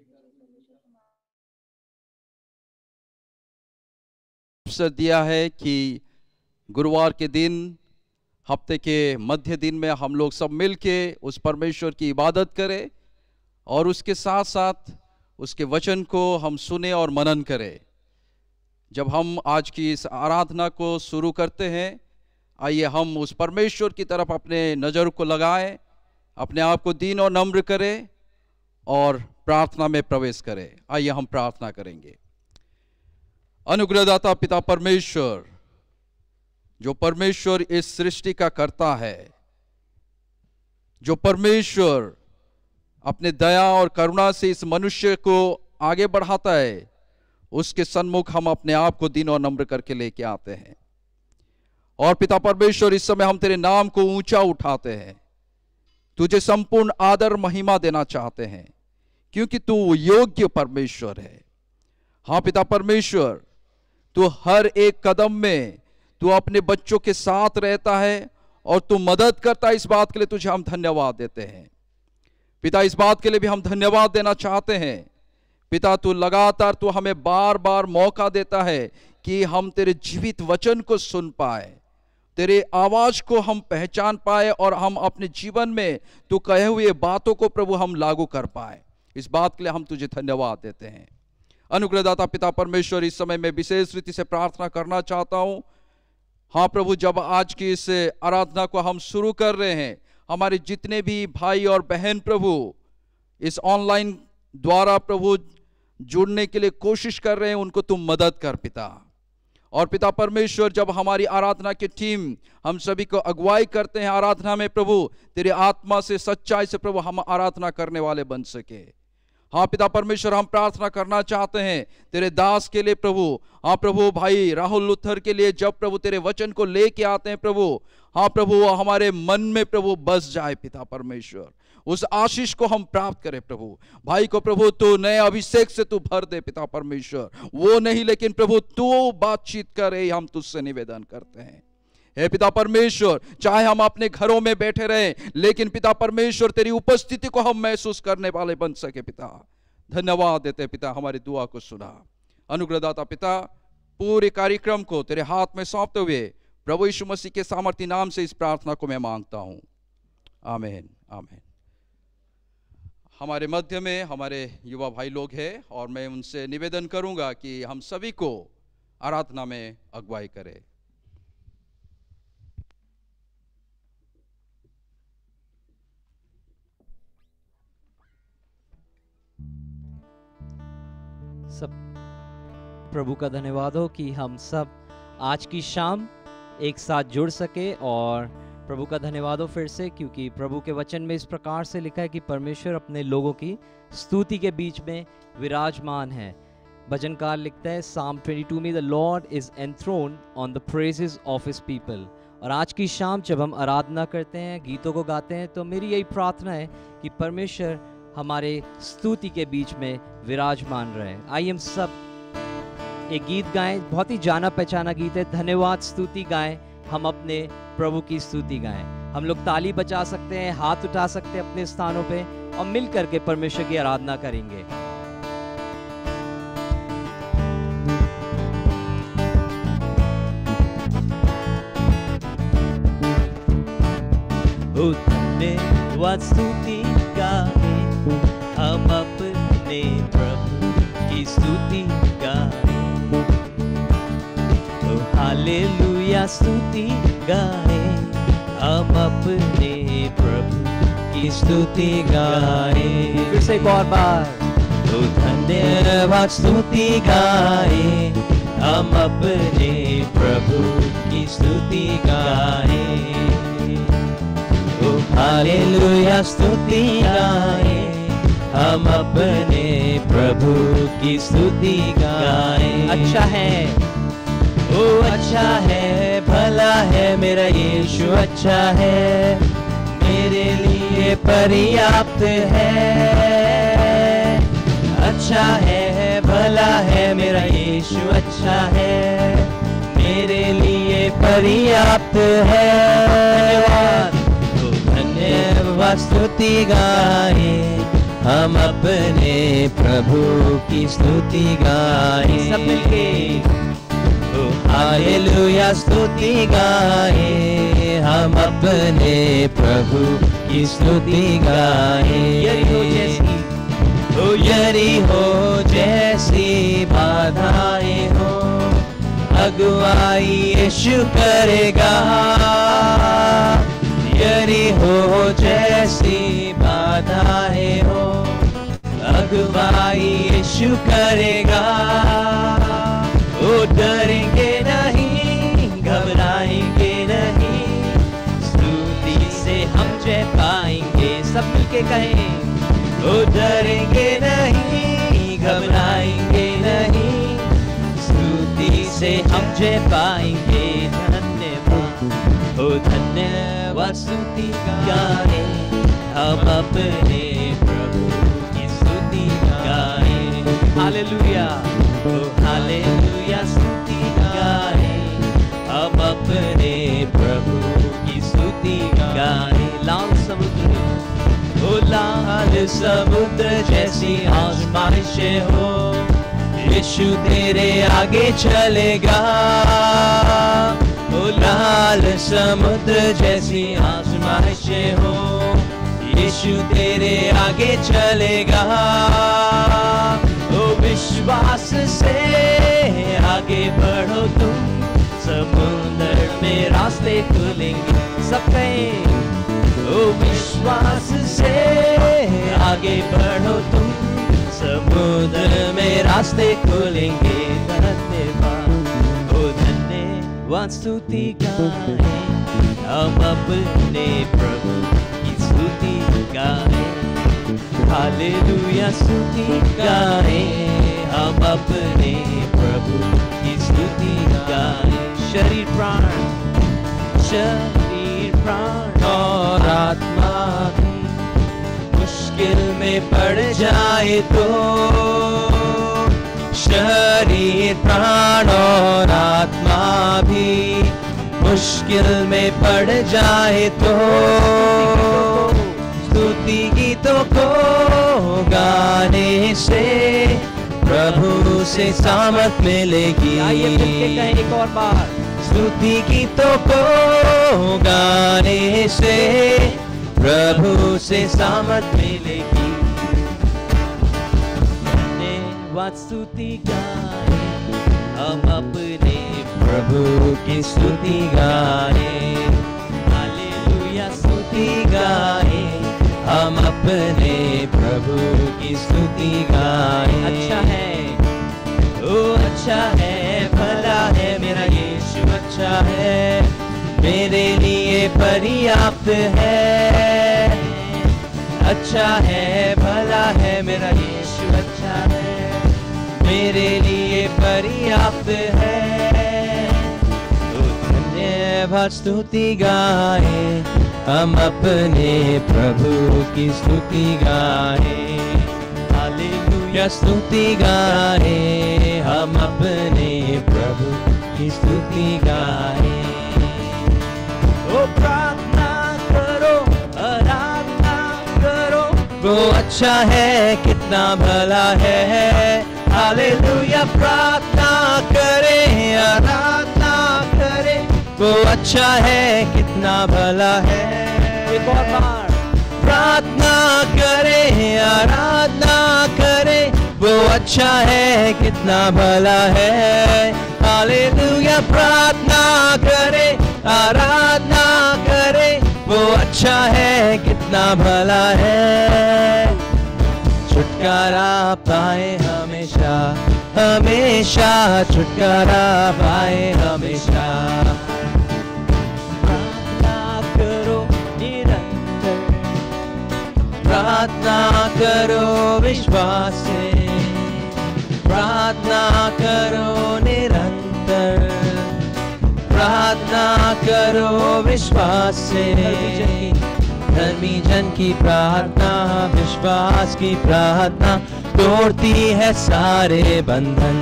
अवसर दिया है कि गुरुवार के दिन, हफ्ते के मध्य दिन में हम लोग सब मिलके उस परमेश्वर की इबादत करें और उसके साथ साथ उसके वचन को हम सुने और मनन करें। जब हम आज की इस आराधना को शुरू करते हैं, आइए हम उस परमेश्वर की तरफ अपने नज़र को लगाएं, अपने आप को दीन और नम्र करें और प्रार्थना में प्रवेश करें। आइए हम प्रार्थना करेंगे। अनुग्रहदाता पिता परमेश्वर, जो परमेश्वर इस सृष्टि का कर्ता है, जो परमेश्वर अपने दया और करुणा से इस मनुष्य को आगे बढ़ाता है, उसके सन्मुख हम अपने आप को दीन और नम्र करके लेके आते हैं। और पिता परमेश्वर, इस समय हम तेरे नाम को ऊंचा उठाते हैं, तुझे संपूर्ण आदर महिमा देना चाहते हैं, क्योंकि तू योग्य परमेश्वर है। हाँ पिता परमेश्वर, तू हर एक कदम में तू अपने बच्चों के साथ रहता है और तू मदद करता है। इस बात के लिए तुझे हम धन्यवाद देते हैं पिता। इस बात के लिए भी हम धन्यवाद देना चाहते हैं पिता, तू लगातार तू हमें बार बार मौका देता है कि हम तेरे जीवित वचन को सुन पाए, तेरे आवाज को हम पहचान पाए और हम अपने जीवन में तू कहे हुए बातों को प्रभु हम लागू कर पाए। इस बात के लिए हम तुझे धन्यवाद देते हैं। अनुग्रहदाता पिता परमेश्वर, इस समय मैं विशेष रीति से प्रार्थना करना चाहता हूं। हाँ प्रभु, जब आज की इस आराधना को हम शुरू कर रहे हैं, हमारे जितने भी भाई और बहन प्रभु इस ऑनलाइन द्वारा प्रभु जुड़ने के लिए कोशिश कर रहे हैं, उनको तुम मदद कर पिता। और पिता परमेश्वर, जब हमारी आराधना की टीम हम सभी को अगुवाई करते हैं आराधना में प्रभु, तेरे आत्मा से सच्चाई से प्रभु हम आराधना करने वाले बन सके। हाँ पिता परमेश्वर, हम प्रार्थना करना चाहते हैं तेरे दास के लिए प्रभु। हाँ प्रभु, भाई राहुल लुथर के लिए जब प्रभु तेरे वचन को लेके आते हैं प्रभु, हाँ प्रभु वो हमारे मन में प्रभु बस जाए पिता परमेश्वर, उस आशीष को हम प्राप्त करें प्रभु। भाई को प्रभु तू नए अभिषेक से तू भर दे पिता परमेश्वर, वो नहीं लेकिन प्रभु तू बातचीत करे, हम तुझसे निवेदन करते हैं। हे पिता परमेश्वर, चाहे हम अपने घरों में बैठे रहें, लेकिन पिता परमेश्वर तेरी उपस्थिति को हम महसूस करने वाले बन सके पिता। धन्यवाद देते पिता, हमारी दुआ को सुना। अनुग्रहदाता पिता, पूरे कार्यक्रम को तेरे हाथ में सौंपते हुए प्रभु यीशु मसीह के सामर्थी नाम से इस प्रार्थना को मैं मांगता हूं, आमीन आमीन। हमारे मध्य में हमारे युवा भाई लोग हैं और मैं उनसे निवेदन करूंगा कि हम सभी को आराधना में अगुवाई करें। सब प्रभु का धन्यवाद हो कि हम सब आज की शाम एक साथ जुड़ सके, और प्रभु का धन्यवाद हो फिर से क्योंकि प्रभु के वचन में इस प्रकार से लिखा है कि परमेश्वर अपने लोगों की स्तुति के बीच में विराजमान है। भजनकार लिखता है Psalm 22 में, the Lord is enthroned on the praises of his people. और आज की शाम जब हम आराधना करते हैं, गीतों को गाते हैं, तो मेरी यही प्रार्थना है कि परमेश्वर हमारे स्तुति के बीच में विराजमान रहे। आइए हम सब एक गीत गाएं, बहुत ही जाना पहचाना गीत है, धन्यवाद स्तुति गाएं, हम अपने प्रभु की स्तुति गाएं। हम लोग ताली बजा सकते हैं, हाथ उठा सकते हैं अपने स्थानों पे और मिल करके परमेश्वर की आराधना करेंगे। ओ धन्यवाद स्तुति गाएं, हम अपने प्रभु की स्तुति गाएं। ओ हालेलुया स्तुति गाएं, हम अपने प्रभु की स्तुति गाएं। फिर से एक और बार, ओ धन्यवाद स्तुति गाएं, हम अपने प्रभु की स्तुति गाएं। ओ हालेलुया स्तुति गाएं, हम अपने प्रभु की स्तुति गाएं। अच्छा है, ओ अच्छा है, भला है मेरा यीशु, अच्छा है, मेरे लिए पर्याप्त है। अच्छा है, भला है मेरा यीशु, अच्छा है, मेरे लिए पर्याप्त है। धन्यवाद, तो धन्यवाद स्तुति गाएं, हम अपने प्रभु की स्तुति गाएं। सब मिलके हालेलुया स्तुति गाएं, हम अपने प्रभु की स्तुति गाएं। यरीहो जैसी बाधाएं हो, अगुवाई यीशु करेगा। यरीहो जैसी बाधाएं हो, अगुवाई यीशु करेगा। ओ डरेंगे नहीं, घबराएंगे नहीं, स्तुति से हम जय पाएंगे। सब मिलके कहें, ओ डरेंगे नहीं, घबराएंगे नहीं, स्तुति से हम जय पाएंगे। धन्यवाद, ओ धन्यवाद स्तुति गाएं, हम अपने प्रभु की स्तुति गाएं। हालेलुया, ओ हालेलुया स्तुति गाएं, हम अपने प्रभु की स्तुति गाएं। लाल समुद्र, ओ लाल समुद्र जैसी आजमाइशें हो, यीशु तेरे आगे चलेगा। ओ लाल समुद्र जैसी आजमाइशें हो, यीशु तेरे आगे चलेगा। ओ विश्वास से आगे बढ़ो तुम, समुद्र में रास्ते खुलेंगे। सब कहें, ओ विश्वास से आगे बढ़ो तुम, समुद्र में रास्ते खुलेंगे। धन्यवाद, ओ धन्यवाद स्तुति गाएं, हम अपने प्रभु की स्तुति गाएं। हालेलुया स्तुति गाएं, हम अपने प्रभु की स्तुति गाएं। शरीर प्राण और आत्मा भी मुश्किल में पड़ जाए तो, शरीर प्राण और आत्मा भी मुश्किल में पड़ जाए तो, स्तुति गीतों को गाने से प्रभु से सामर्थ मिलेगी। एक और बार, स्तुति गीतों को गाने से प्रभु से सामर्थ मिलेगी। धन्यवाद स्तुति गाएं, हम अपने प्रभु की स्तुति गाएं। हालेलुया स्तुति गाएं, हम अपने प्रभु की स्तुति गाएं। अच्छा है, ओ अच्छा है, भला है मेरा यीशु, अच्छा है, मेरे लिए पर्याप्त है। अच्छा है, भला है मेरा यीशु, अच्छा है, मेरे लिए पर्याप्त है। तो धन्यवाद स्तुति गाएं, हम अपने प्रभु की स्तुति गाएं। हालेलुया स्तुति गाएं, हम अपने प्रभु की स्तुति गाएं। ओ प्रार्थना करो, आराधना करो, वो अच्छा है, कितना भला है। हालेलुया प्रार्थना करें, आराधना करें, वो अच्छा है, कितना भला है। एक और बार, प्रार्थना करें, आराधना करें, वो अच्छा है, कितना भला है। हालेलुया प्रार्थना करें, आराधना करें, वो अच्छा है, कितना भला है। छुटकारा पाए हमेशा, हमेशा छुटकारा पाए हमेशा। प्रार्थना करो निरंतर, प्रार्थना करो विश्वास से, प्रार्थना करो निरंतर, प्रार्थना करो विश्वास से। धर्मी जन की प्रार्थना, विश्वास की प्रार्थना तोड़ती है सारे बंधन।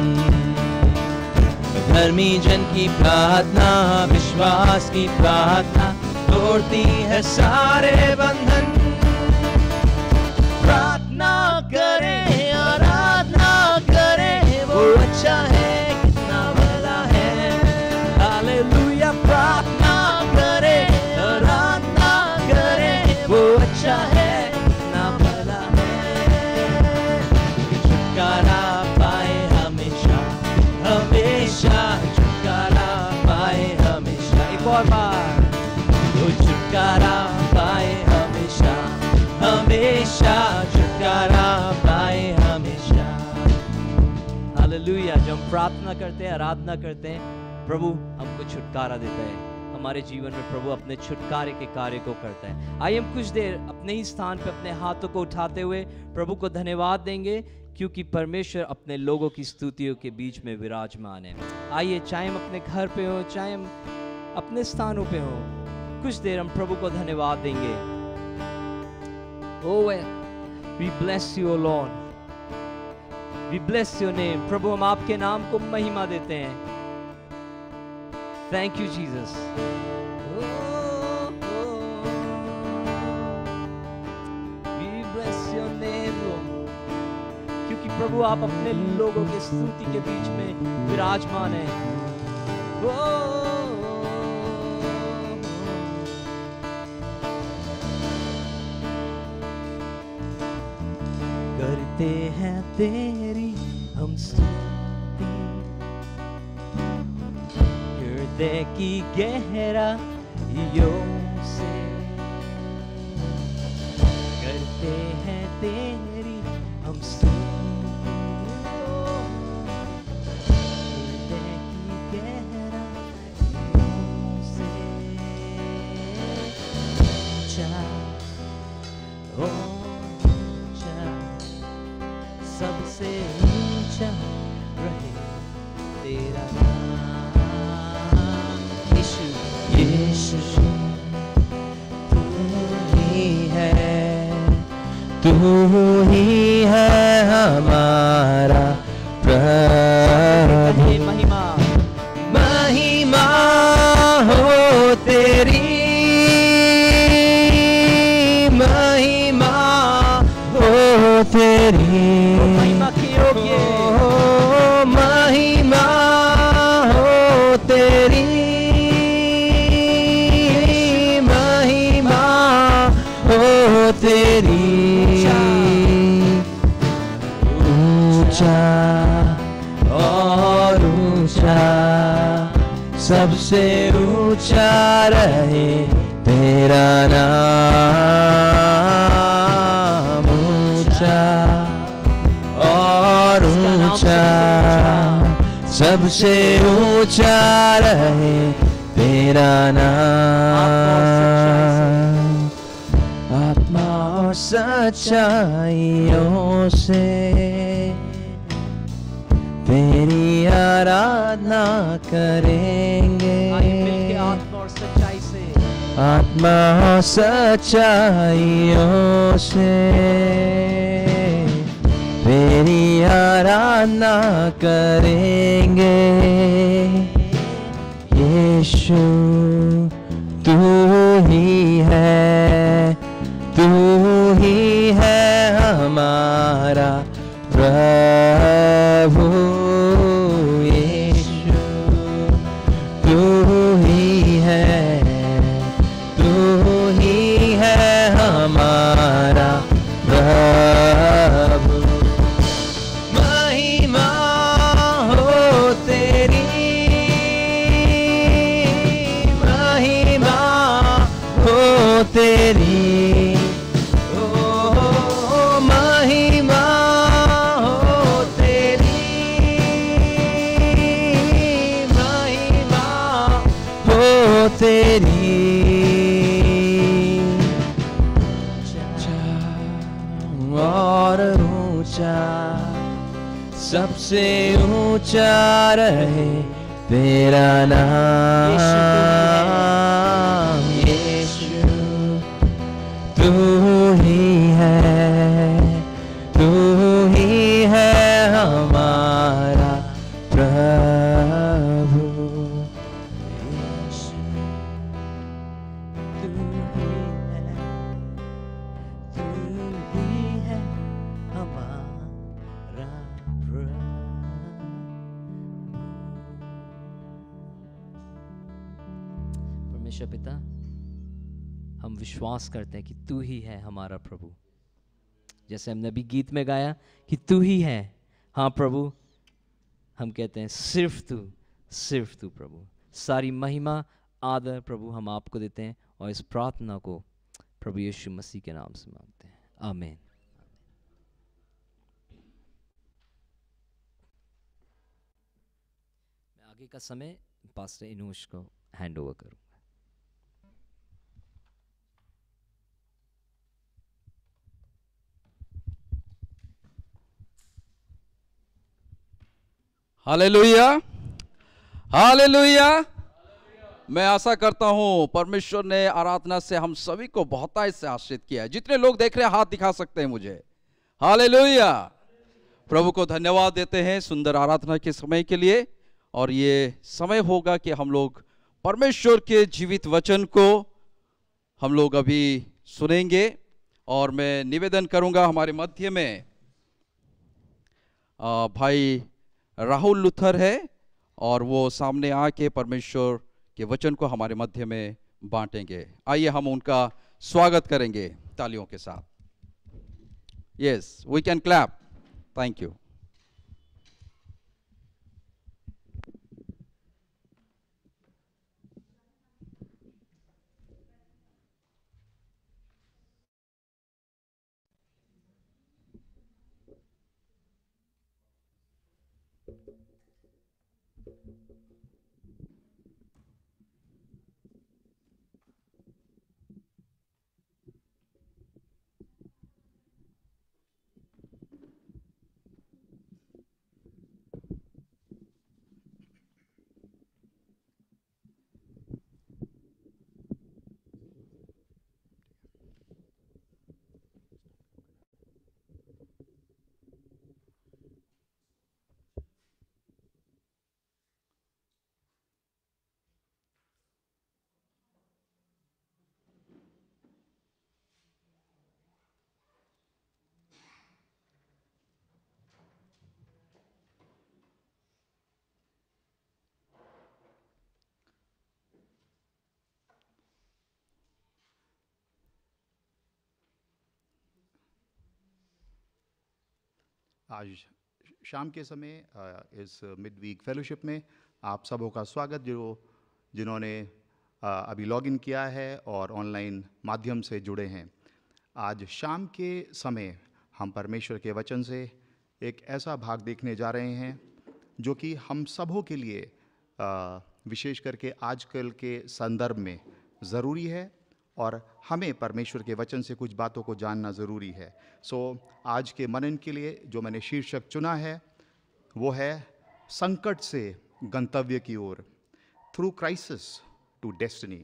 धर्मी जन की प्रार्थना, विश्वास की प्रार्थना तोड़ती है सारे बंधन। प्रार्थना हम प्रार्थना करते हैं, आराधना करते हैं, प्रभु हमको छुटकारा देता है। हमारे जीवन में प्रभु अपने छुटकारे के कार्य को करता है। आइए हम कुछ देर अपने ही स्थान पे अपने हाथों को उठाते हुए प्रभु को धन्यवाद देंगे, क्योंकि परमेश्वर अपने लोगों की स्तुतियों के बीच में विराजमान है। आइए, चाहे हम अपने घर पे हो, चाहे हम अपने स्थानों पे हो, कुछ देर हम प्रभु को धन्यवाद देंगे। Oh, we bless you, O Lord. We bless your name. प्रभु, हम आपके नाम को महिमा देते हैं। Thank you, Jesus. We bless your name, Lord. क्योंकि प्रभु आप अपने लोगों के स्तुति के बीच में विराजमान हैं। करते हैं तेरी हम स्तुति, हृदय की गहराइयों से करते हैं तेरी हम स्तुति, हृदय की गहराइयों से ऊंचा सबसे ऊंचा रहे तेरा नाम। यीशु यीशु तू ही है हमारा प्रभु। महिमा महिमा हो तेरी, महिमा हो तेरी, महिमा की योग्य, महिमा हो तेरी, महिमा हो तेरी। ऊंचा और ऊंचा सबसे ऊंचा रहे तेरा नाम। ऊंचा और ऊंचा सबसे ऊंचा रहे तेरा नाम। आत्मा और सच्चाइयों से तेरी आराधना करेंगे। आत्मा और सच्चाई से, आत्मा और सच्चाइयों से तेरी आराधना करेंगे। यीशु तू ही है, तू ही है हमारा प्रभु। यीशु तू ही है, तू ही है हमारा प्रभु। महिमा हो तेरी, महिमा हो तेरी, महिमा हो तेरी, महिमा हो तेरी। और ऊंचा सबसे ऊंचा रहे तेरा नाम। यीशु तू ही है, तू ही है हमारा प्रभु। यीशु तू ही है, तू ही है हमारा प्रभु। परमेश्वर पिता, हम विश्वास करते हैं कि तू ही है हमारा प्रभु। जैसे हमने अभी गीत में गाया कि तू ही है। हाँ प्रभु, हम कहते हैं सिर्फ तू प्रभु। सारी महिमा आदर प्रभु हम आपको देते हैं, और इस प्रार्थना को प्रभु यीशु मसीह के नाम से मांगते हैं, आमीन। आगे का समय पास्टर इनोश को हैंड ओवर करूंगा। Hallelujah, hallelujah. मैं आशा करता हूं परमेश्वर ने आराधना से हम सभी को बहुतायत से आशीषित किया है। जितने लोग देख रहे हैं हाथ दिखा सकते हैं मुझे। हालेलुया। प्रभु को धन्यवाद देते हैं सुंदर आराधना के समय के लिए। और ये समय होगा कि हम लोग परमेश्वर के जीवित वचन को हम लोग अभी सुनेंगे। और मैं निवेदन करूंगा हमारे मध्य में भाई राहुल लुथर है और वो सामने आके परमेश्वर के वचन को हमारे मध्य में बांटेंगे। आइए हम उनका स्वागत करेंगे तालियों के साथ। Yes, we can clap. Thank you. आज शाम के समय इस मिड वीक फेलोशिप में आप सबों का स्वागत, जिन्होंने अभी लॉगिन किया है और ऑनलाइन माध्यम से जुड़े हैं। आज शाम के समय हम परमेश्वर के वचन से एक ऐसा भाग देखने जा रहे हैं जो कि हम सबों के लिए विशेष करके आजकल के संदर्भ में ज़रूरी है और हमें परमेश्वर के वचन से कुछ बातों को जानना ज़रूरी है। आज के मनन के लिए जो मैंने शीर्षक चुना है वो है संकट से गंतव्य की ओर, थ्रू क्राइसिस टू डेस्टिनी।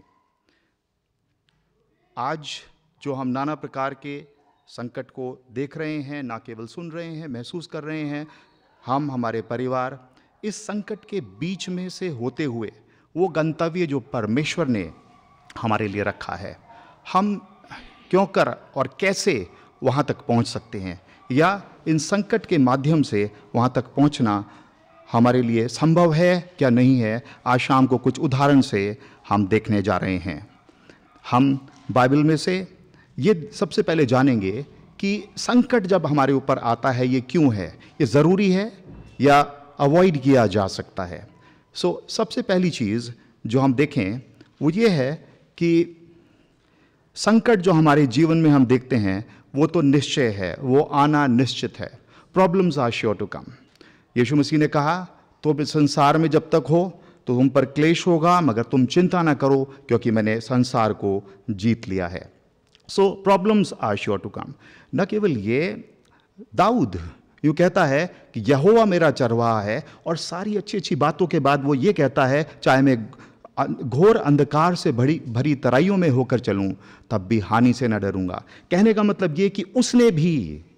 आज जो हम नाना प्रकार के संकट को देख रहे हैं, ना केवल सुन रहे हैं, महसूस कर रहे हैं, हम हमारे परिवार इस संकट के बीच में से होते हुए वो गंतव्य जो परमेश्वर ने हमारे लिए रखा है, हम क्यों कर और कैसे वहाँ तक पहुँच सकते हैं, या इन संकट के माध्यम से वहाँ तक पहुँचना हमारे लिए संभव है क्या नहीं है, आज शाम को कुछ उदाहरण से हम देखने जा रहे हैं। हम बाइबल में से ये सबसे पहले जानेंगे कि संकट जब हमारे ऊपर आता है ये क्यों है, ये ज़रूरी है या अवॉइड किया जा सकता है। सबसे पहली चीज़ जो हम देखें वो ये है कि संकट जो हमारे जीवन में हम देखते हैं वो तो निश्चय है, वो आना निश्चित है। Problems are sure to come. Yeshu Masih ने कहा तो संसार में जब तक हो तो तुम पर क्लेश होगा, मगर तुम चिंता ना करो क्योंकि मैंने संसार को जीत लिया है। Problems are sure to come. न केवल ये, दाऊद यूँ कहता है कि यहोवा मेरा चरवाहा है, और सारी अच्छी अच्छी बातों के बाद वो ये कहता है चाहे मैं घोर अंधकार से भरी तराइयों में होकर चलूं तब भी हानि से न डरूंगा। कहने का मतलब ये कि उसने भी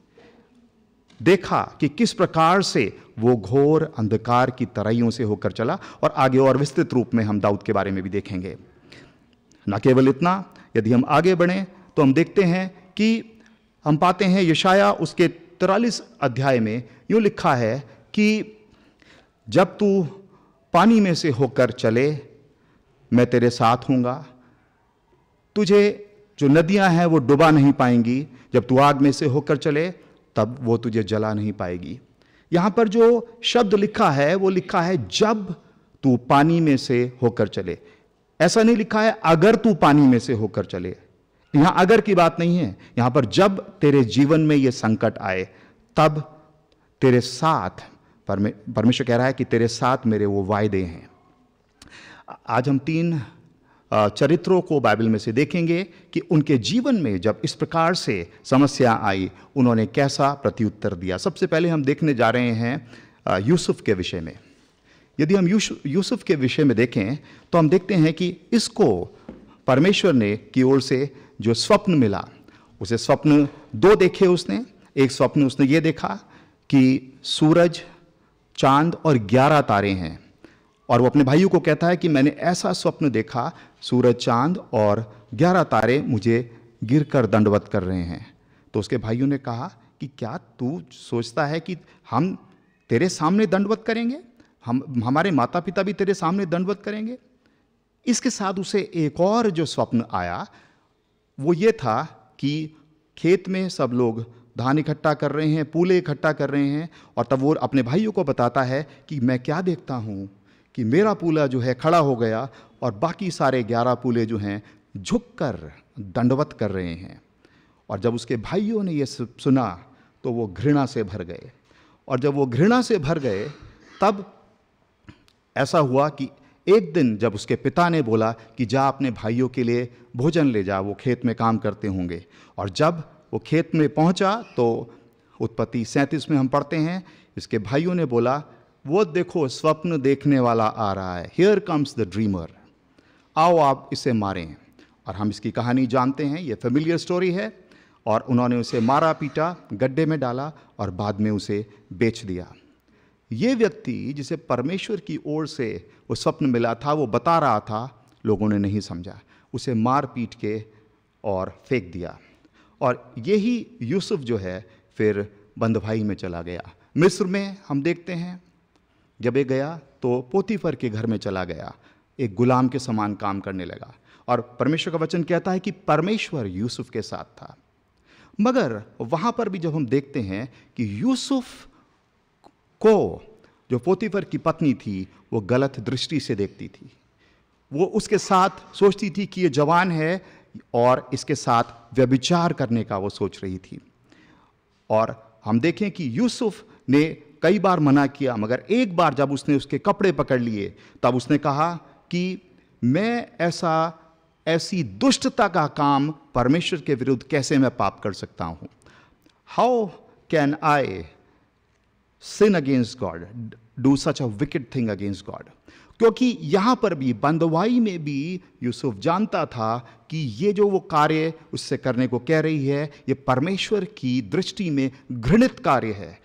देखा कि किस प्रकार से वो घोर अंधकार की तराइयों से होकर चला, और आगे और विस्तृत रूप में हम दाऊद के बारे में भी देखेंगे। न केवल इतना, यदि हम आगे बढ़ें तो हम देखते हैं कि हम पाते हैं यशाया उसके 43 अध्याय में यूँ लिखा है कि जब तू पानी में से होकर चले मैं तेरे साथ हूँगा, तुझे जो नदियाँ हैं वो डुबा नहीं पाएंगी, जब तू आग में से होकर चले तब वो तुझे जला नहीं पाएगी। यहाँ पर जो शब्द लिखा है वो लिखा है जब तू पानी में से होकर चले, ऐसा नहीं लिखा है अगर तू पानी में से होकर चले। यहाँ अगर की बात नहीं है, यहाँ पर जब तेरे जीवन में ये संकट आए तब तेरे साथ परमेश्वर कह रहा है कि तेरे साथ मेरे वो वायदे हैं। आज हम 3 चरित्रों को बाइबल में से देखेंगे कि उनके जीवन में जब इस प्रकार से समस्या आई, उन्होंने कैसा प्रत्युत्तर दिया। सबसे पहले हम देखने जा रहे हैं यूसुफ के विषय में। यदि हम यूसुफ के विषय में देखें तो हम देखते हैं कि इसको परमेश्वर ने की ओर से जो स्वप्न मिला, उसे स्वप्न 2 देखे उसने। एक स्वप्न उसने ये देखा कि सूरज, चांद और 11 तारे हैं, और वो अपने भाइयों को कहता है कि मैंने ऐसा स्वप्न देखा, सूरज, चांद और 11 तारे मुझे गिरकर दंडवत कर रहे हैं। तो उसके भाइयों ने कहा कि क्या तू सोचता है कि हम तेरे सामने दंडवत करेंगे? हमारे माता पिता भी तेरे सामने दंडवत करेंगे? इसके साथ उसे एक और जो स्वप्न आया वो ये था कि खेत में सब लोग धान इकट्ठा कर रहे हैं, पूले इकट्ठा कर रहे हैं, और तब वो अपने भाइयों को बताता है कि मैं क्या देखता हूँ कि मेरा पूला जो है खड़ा हो गया और बाकी सारे 11 पूले जो हैं झुककर दंडवत कर रहे हैं। और जब उसके भाइयों ने ये सुना तो वो घृणा से भर गए, और जब वो घृणा से भर गए तब ऐसा हुआ कि एक दिन जब उसके पिता ने बोला कि जा अपने भाइयों के लिए भोजन ले जा, वो खेत में काम करते होंगे, और जब वो खेत में पहुंचा तो उत्पत्ति 37 में हम पढ़ते हैं, इसके भाइयों ने बोला वो देखो स्वप्न देखने वाला आ रहा है, हियर कम्स द ड्रीमर, आओ आप इसे मारें। और हम इसकी कहानी जानते हैं, ये फेमिलियर स्टोरी है। और उन्होंने उसे मारा पीटा, गड्ढे में डाला और बाद में उसे बेच दिया। ये व्यक्ति जिसे परमेश्वर की ओर से वो स्वप्न मिला था, वो बता रहा था, लोगों ने नहीं समझा, उसे मार पीट के और फेंक दिया। और यही यूसुफ जो है फिर बंधुभाई में चला गया। मिस्र में हम देखते हैं जब ये गया तो पोतीफर के घर में चला गया, एक गुलाम के समान काम करने लगा। और परमेश्वर का वचन कहता है कि परमेश्वर यूसुफ के साथ था। मगर वहाँ पर भी जब हम देखते हैं कि यूसुफ को जो पोतीफर की पत्नी थी वो गलत दृष्टि से देखती थी। वो उसके साथ सोचती थी कि ये जवान है और इसके साथ व्यभिचार करने का वो सोच रही थी। और हम देखें कि यूसुफ ने कई बार मना किया, मगर एक बार जब उसने उसके कपड़े पकड़ लिए तब उसने कहा कि मैं ऐसी दुष्टता का काम परमेश्वर के विरुद्ध कैसे मैं पाप कर सकता हूँ? How can I sin against God, do such a wicked thing against God? क्योंकि यहाँ पर भी बंधुआई में भी यूसुफ जानता था कि ये जो वो कार्य उससे करने को कह रही है ये परमेश्वर की दृष्टि में घृणित कार्य है।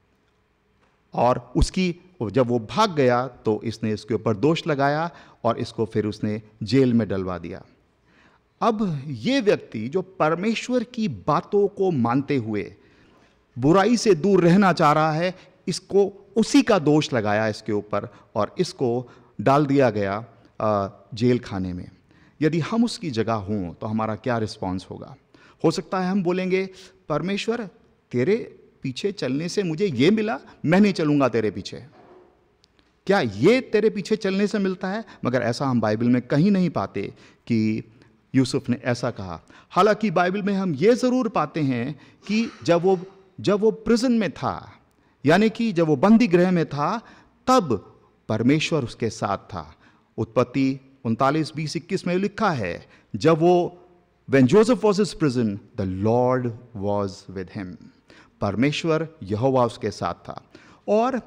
और उसकी जब वो भाग गया तो इसने इसके ऊपर दोष लगाया और इसको फिर उसने जेल में डलवा दिया। अब ये व्यक्ति जो परमेश्वर की बातों को मानते हुए बुराई से दूर रहना चाह रहा है, इसको उसी का दोष लगाया इसके ऊपर और इसको डाल दिया गया जेल खाने में। यदि हम उसकी जगह हों तो हमारा क्या रिस्पॉन्स होगा? हो सकता है हम बोलेंगे परमेश्वर तेरे पीछे चलने से मुझे ये मिला, मैं नहीं चलूँगा तेरे पीछे। क्या ये तेरे पीछे चलने से मिलता है? मगर ऐसा हम बाइबल में कहीं नहीं पाते कि यूसुफ ने ऐसा कहा। हालांकि बाइबल में हम ये ज़रूर पाते हैं कि जब वो प्रिजन में था, यानी कि जब वो बंदी गृह में था, तब परमेश्वर उसके साथ था। उत्पत्ति 39:20-21 में लिखा है, जब वो when Joseph was in prison, the Lord was with him. परमेश्वर यहोवा उसके साथ था। और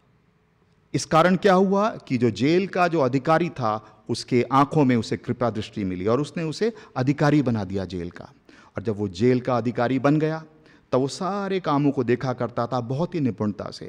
इस कारण क्या हुआ कि जो जेल का जो अधिकारी था उसके आंखों में उसे कृपा दृष्टि मिली और उसने उसे अधिकारी बना दिया जेल का। और जब वो जेल का अधिकारी बन गया तब वो सारे कामों को देखा करता था बहुत ही निपुणता से।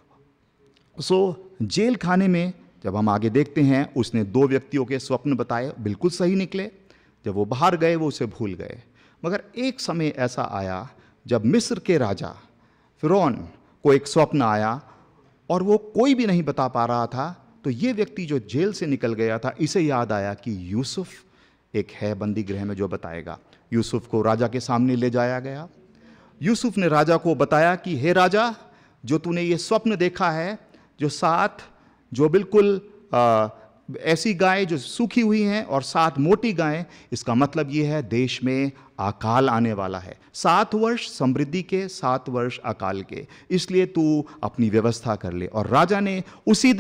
जेल खाने में जब हम आगे देखते हैं, उसने 2 व्यक्तियों के स्वप्न बताए, बिल्कुल सही निकले। जब वो बाहर गए वो उसे भूल गए। मगर एक समय ऐसा आया जब मिस्र के राजा फिरौन को एक स्वप्न आया और वो कोई भी नहीं बता पा रहा था। तो ये व्यक्ति जो जेल से निकल गया था, इसे याद आया कि यूसुफ एक है बंदी गृह में जो बताएगा। यूसुफ को राजा के सामने ले जाया गया। यूसुफ ने राजा को बताया कि हे राजा, जो तूने ये स्वप्न देखा है, जो बिल्कुल ऐसी गाय जो सूखी हुई हैं और 7 मोटी गायें, इसका मतलब यह है देश में अकाल आने वाला है। 7 वर्ष समृद्धि के, 7 वर्ष अकाल के, इसलिए तू अपनी व्यवस्था कर ले। और राजा ने उसी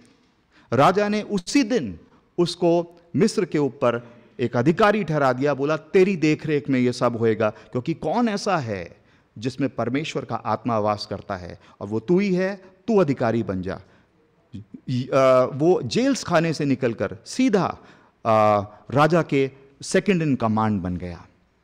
दिन उसको मिस्र के ऊपर एक अधिकारी ठहरा दिया, बोला तेरी देखरेख में यह सब होएगा, क्योंकि कौन ऐसा है जिसमें परमेश्वर का आत्मा वास करता है, और वो तू ही है, तू अधिकारी बन जा। वो जेल्स खाने से निकलकर सीधा राजा के सेकंड इन कमांड बन गया।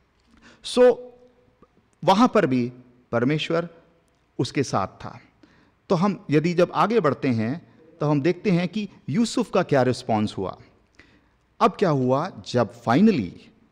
वहां पर भी परमेश्वर उसके साथ था। तो हम यदि जब आगे बढ़ते हैं तो हम देखते हैं कि यूसुफ का क्या रिस्पॉन्स हुआ। अब क्या हुआ, जब फाइनली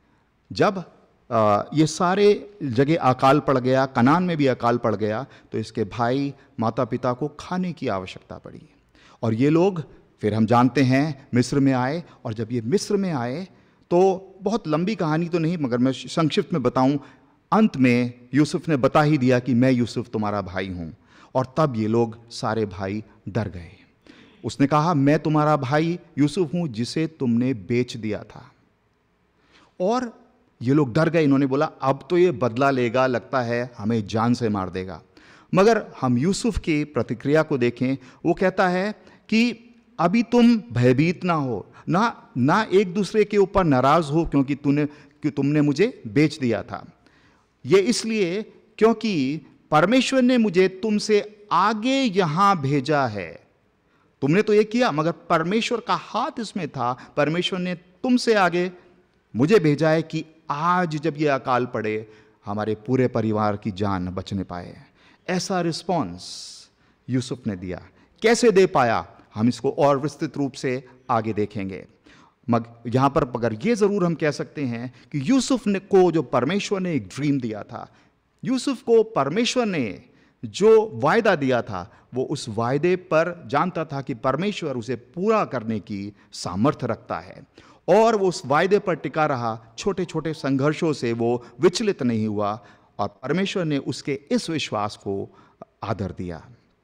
ये सारे जगह अकाल पड़ गया, कनान में भी अकाल पड़ गया, तो इसके भाई माता पिता को खाने की आवश्यकता पड़ी, और ये लोग फिर हम जानते हैं मिस्र में आए। और जब ये मिस्र में आए तो बहुत लंबी कहानी तो नहीं, मगर मैं संक्षिप्त में बताऊं, अंत में यूसुफ ने बता ही दिया कि मैं यूसुफ तुम्हारा भाई हूं। और तब ये लोग सारे भाई डर गए। उसने कहा मैं तुम्हारा भाई यूसुफ हूं जिसे तुमने बेच दिया था। और ये लोग डर गए, इन्होंने बोला अब तो ये बदला लेगा, लगता है हमें जान से मार देगा। मगर हम यूसुफ की प्रतिक्रिया को देखें, वो कहता है कि अभी तुम भयभीत ना हो, ना एक दूसरे के ऊपर नाराज हो, क्योंकि तुमने मुझे बेच दिया था। ये इसलिए क्योंकि परमेश्वर ने मुझे तुमसे आगे यहां भेजा है। तुमने तो ये किया, मगर परमेश्वर का हाथ इसमें था। परमेश्वर ने तुमसे आगे मुझे भेजा है कि आज जब ये अकाल पड़े, हमारे पूरे परिवार की जान बचने पाए। ऐसा रिस्पॉन्स यूसुफ ने दिया। कैसे दे पाया, हम इसको और विस्तृत रूप से आगे देखेंगे। यहां पर अगर ये जरूर हम कह सकते हैं कि यूसुफ ने को जो परमेश्वर ने एक ड्रीम दिया था, यूसुफ को परमेश्वर ने जो वायदा दिया था, वो उस वायदे पर जानता था कि परमेश्वर उसे पूरा करने की सामर्थ्य रखता है, और वो उस वायदे पर टिका रहा। छोटे छोटे संघर्षों से वो विचलित नहीं हुआ, और परमेश्वर ने उसके इस विश्वास को आदर दिया।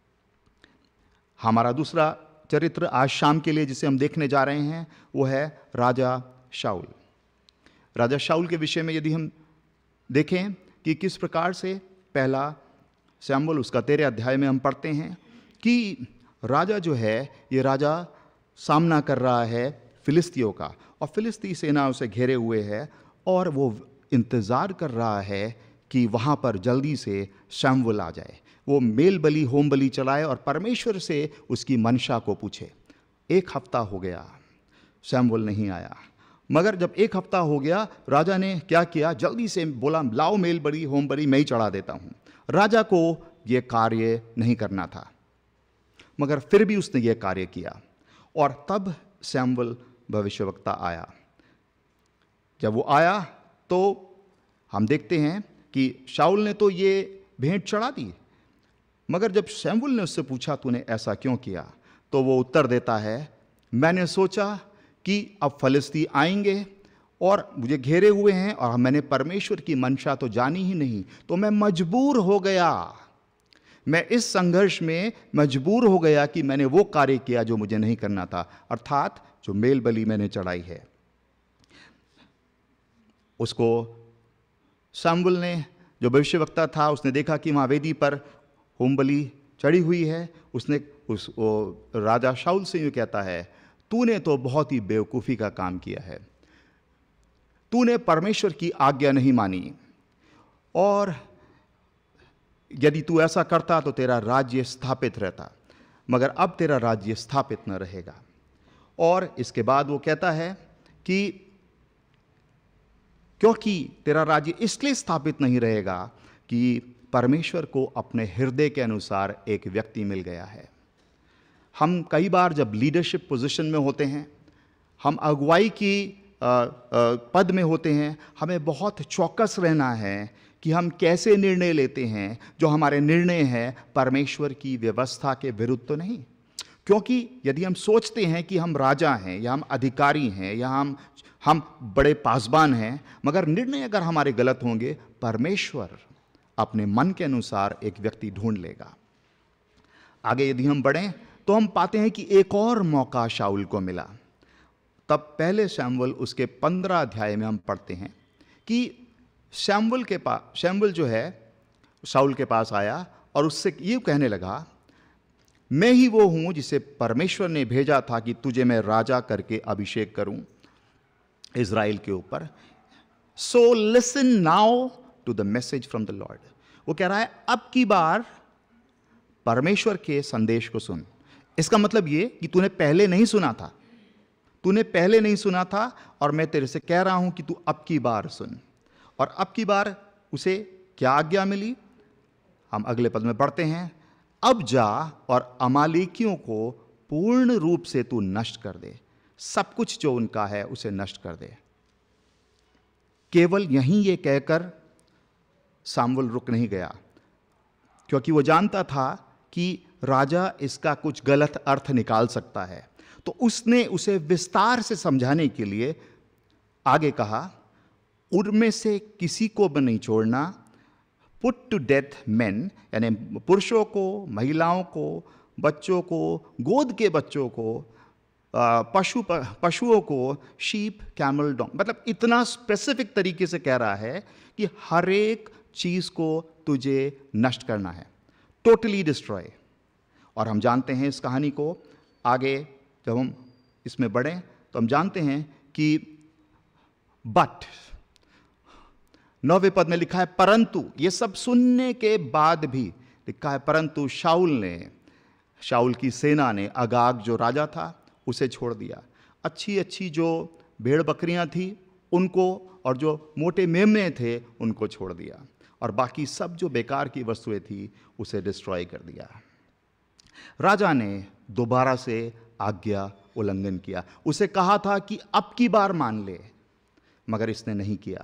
हमारा दूसरा चरित्र आज शाम के लिए जिसे हम देखने जा रहे हैं, वो है राजा शाऊल। राजा शाऊल के विषय में यदि हम देखें कि किस प्रकार से पहला शमूएल उसका 13 अध्याय में हम पढ़ते हैं कि राजा जो है, ये राजा सामना कर रहा है फिलिस्तियों का, और फिलिस्ती सेना उसे घेरे हुए है, और वो इंतज़ार कर रहा है कि वहाँ पर जल्दी से शमूएल आ जाए, वो मेल बलि होम बलि चलाए और परमेश्वर से उसकी मंशा को पूछे। 1 हफ्ता हो गया, शमूएल नहीं आया। मगर जब 1 हफ्ता हो गया, राजा ने क्या किया, जल्दी से बोला लाओ मेल बलि होम बलि मैं ही चढ़ा देता हूँ। राजा को यह कार्य नहीं करना था, मगर फिर भी उसने यह कार्य किया। और तब शमूएल भविष्यवक्ता आया। जब वो आया तो हम देखते हैं कि शाऊल ने तो ये भेंट चढ़ा दी, मगर जब शमूएल ने उससे पूछा तूने ऐसा क्यों किया, तो वो उत्तर देता है मैंने सोचा कि अब फलिस्ती आएंगे और मुझे घेरे हुए हैं, और मैंने परमेश्वर की मंशा तो जानी ही नहीं, तो मैं मजबूर हो गया, मैं इस संघर्ष में मजबूर हो गया कि मैंने वो कार्य किया जो मुझे नहीं करना था, अर्थात जो मेल बलि मैंने चढ़ाई है। उसको शमूएल ने, जो भविष्यवक्ता था, उसने देखा कि वहाँ वेदी पर होम बलि चढ़ी हुई है। उसने राजा शाऊल से यूँ कहता है तूने तो बहुत ही बेवकूफ़ी का काम किया है, तूने परमेश्वर की आज्ञा नहीं मानी, और यदि तू ऐसा करता तो तेरा राज्य स्थापित रहता, मगर अब तेरा राज्य स्थापित न रहेगा। और इसके बाद वो कहता है कि क्योंकि तेरा राज्य इसलिए स्थापित नहीं रहेगा कि परमेश्वर को अपने हृदय के अनुसार एक व्यक्ति मिल गया है। हम कई बार जब लीडरशिप पोजीशन में होते हैं, हम अगुवाई की पद में होते हैं, हमें बहुत चौकस रहना है कि हम कैसे निर्णय लेते हैं। जो हमारे निर्णय हैं परमेश्वर की व्यवस्था के विरुद्ध तो नहीं, क्योंकि यदि हम सोचते हैं कि हम राजा हैं या हम अधिकारी हैं या हम बड़े पासबान हैं, मगर निर्णय अगर हमारे गलत होंगे, परमेश्वर अपने मन के अनुसार एक व्यक्ति ढूंढ लेगा। आगे यदि हम बढ़ें तो हम पाते हैं कि एक और मौका शाऊल को मिला। तब पहले शमूएल उसके 15 अध्याय में हम पढ़ते हैं कि शमूएल जो है शाऊल के पास आया और उससे ये कहने लगा, मैं ही वो हूं जिसे परमेश्वर ने भेजा था कि तुझे मैं राजा करके अभिषेक करूं इज़राइल के ऊपर। So listen now to the message from the Lord. वो कह रहा है अब की बार परमेश्वर के संदेश को सुन। इसका मतलब ये कि तूने पहले नहीं सुना था, तूने पहले नहीं सुना था और मैं तेरे से कह रहा हूं कि तू अब की बार सुन। और अब की बार उसे क्या आज्ञा मिली, हम अगले पद में पढ़ते हैं। अब जा और अमालेकियों को पूर्ण रूप से तू नष्ट कर दे, सब कुछ जो उनका है उसे नष्ट कर दे। केवल यहीं ये कहकर सामुएल रुक नहीं गया, क्योंकि वो जानता था कि राजा इसका कुछ गलत अर्थ निकाल सकता है। तो उसने उसे विस्तार से समझाने के लिए आगे कहा, उनमें से किसी को भी नहीं छोड़ना, पुट टू डेथ मेन, यानी पुरुषों को, महिलाओं को, बच्चों को, गोद के बच्चों को, पशुओं को, शीप, कैमल, डॉग। मतलब इतना स्पेसिफिक तरीके से कह रहा है कि हर एक चीज को तुझे नष्ट करना है, टोटली डिस्ट्रॉय। और हम जानते हैं इस कहानी को, आगे जब हम इसमें बढ़ें तो हम जानते हैं कि बट 9वें पद में लिखा है, परंतु, ये सब सुनने के बाद भी लिखा है, परंतु शाऊल की सेना ने अगाग जो राजा था उसे छोड़ दिया। अच्छी अच्छी जो भेड़ बकरियां थी उनको, और जो मोटे मेमने थे उनको छोड़ दिया, और बाकी सब जो बेकार की वस्तुएं थी उसे डिस्ट्रॉय कर दिया। राजा ने दोबारा से आज्ञा उल्लंघन किया। उसे कहा था कि अब की बार मान ले, मगर इसने नहीं किया।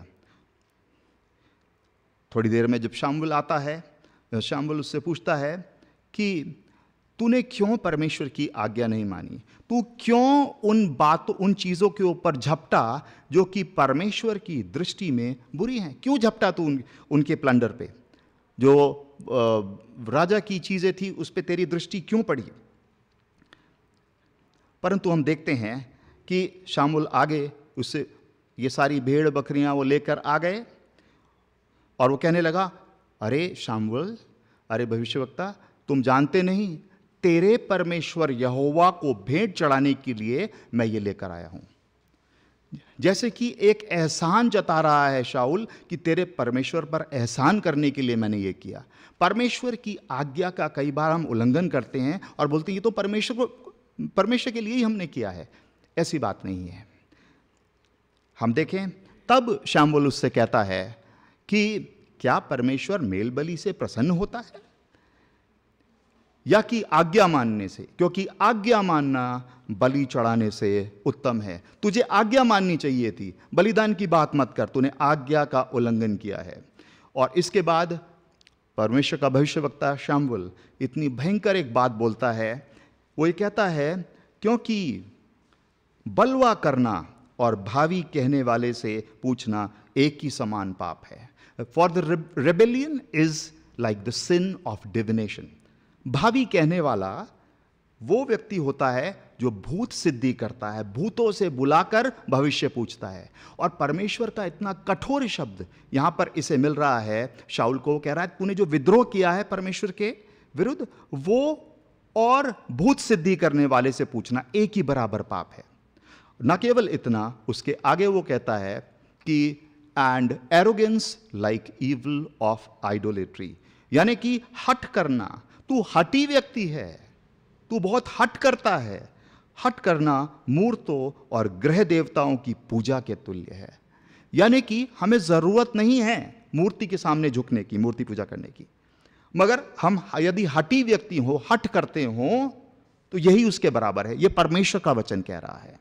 थोड़ी देर में जब शामुएल आता है, शामुएल उससे पूछता है कि तूने क्यों परमेश्वर की आज्ञा नहीं मानी, तू क्यों उन चीज़ों के ऊपर झपटा जो कि परमेश्वर की दृष्टि में बुरी हैं, क्यों झपटा तू उनके प्लंडर पे, जो राजा की चीज़ें थी उस पे तेरी दृष्टि क्यों पड़ी। परंतु हम देखते हैं कि शामुएल आगे उससे ये सारी भेड़ बकरियां वो लेकर आ गए, और वो कहने लगा, अरे शामुएल, अरे भविष्यवक्ता, तुम जानते नहीं, तेरे परमेश्वर यहोवा को भेंट चढ़ाने के लिए मैं ये लेकर आया हूं। जैसे कि एक एहसान जता रहा है शाऊल कि तेरे परमेश्वर पर एहसान करने के लिए मैंने ये किया। परमेश्वर की आज्ञा का कई बार हम उल्लंघन करते हैं और बोलते हैं ये तो परमेश्वर के लिए ही हमने किया है। ऐसी बात नहीं है। हम देखें, तब शामुएल उससे कहता है कि क्या परमेश्वर मेल बलि से प्रसन्न होता है या कि आज्ञा मानने से, क्योंकि आज्ञा मानना बलि चढ़ाने से उत्तम है। तुझे आज्ञा माननी चाहिए थी, बलिदान की बात मत कर, तूने आज्ञा का उल्लंघन किया है। और इसके बाद परमेश्वर का भविष्यवक्ता शामुएल इतनी भयंकर एक बात बोलता है। वो ये कहता है, क्योंकि बलवा करना और भावी कहने वाले से पूछना एक ही समान पाप है। For the rebellion is like the sin of divination. भावी कहने वाला वो व्यक्ति होता है जो भूत सिद्धि करता है, भूतों से बुलाकर भविष्य पूछता है। और परमेश्वर का इतना कठोर शब्द यहां पर इसे मिल रहा है। शाऊल को कह रहा है, तूने जो विद्रोह किया है परमेश्वर के विरुद्ध, वो और भूत सिद्धि करने वाले से पूछना एक ही बराबर पाप है। न केवल इतना, उसके आगे वो कहता है कि and arrogance like evil of idolatry, यानी कि हट करना। तू हठी व्यक्ति है, तू बहुत हट करता है। हट करना मूर्तों और ग्रह देवताओं की पूजा के तुल्य है। यानी कि हमें जरूरत नहीं है मूर्ति के सामने झुकने की, मूर्ति पूजा करने की, मगर हम यदि हठी व्यक्ति हो, हट करते हो, तो यही उसके बराबर है। यह परमेश्वर का वचन कह रहा है।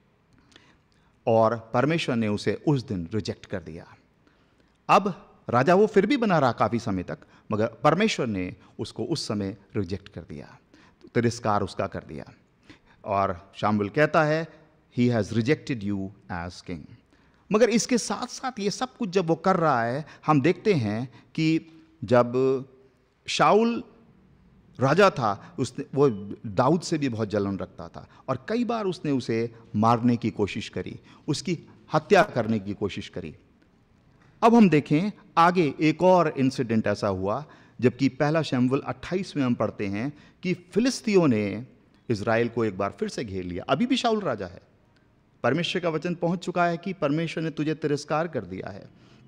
और परमेश्वर ने उसे उस दिन रिजेक्ट कर दिया। अब राजा वो फिर भी बना रहा काफी समय तक, मगर परमेश्वर ने उसको उस समय रिजेक्ट कर दिया, तिरस्कार उसका कर दिया। और शामुएल कहता है, he has rejected you as king. मगर इसके साथ साथ ये सब कुछ जब वो कर रहा है, हम देखते हैं कि जब शाऊल राजा था, उसने वो दाऊद से भी बहुत जलन रखता था और कई बार उसने उसे मारने की कोशिश करी, उसकी हत्या करने की कोशिश करी। अब हम देखें आगे एक और इंसिडेंट ऐसा हुआ, जबकि पहला शमूएल 28 में हम पढ़ते हैं कि फिलिस्तियों ने इज़राइल को एक बार फिर से घेर लिया। अभी भी शाऊल राजा है, परमेश्वर का वचन पहुंच चुका है कि परमेश्वर ने तुझे तिरस्कार कर दिया है।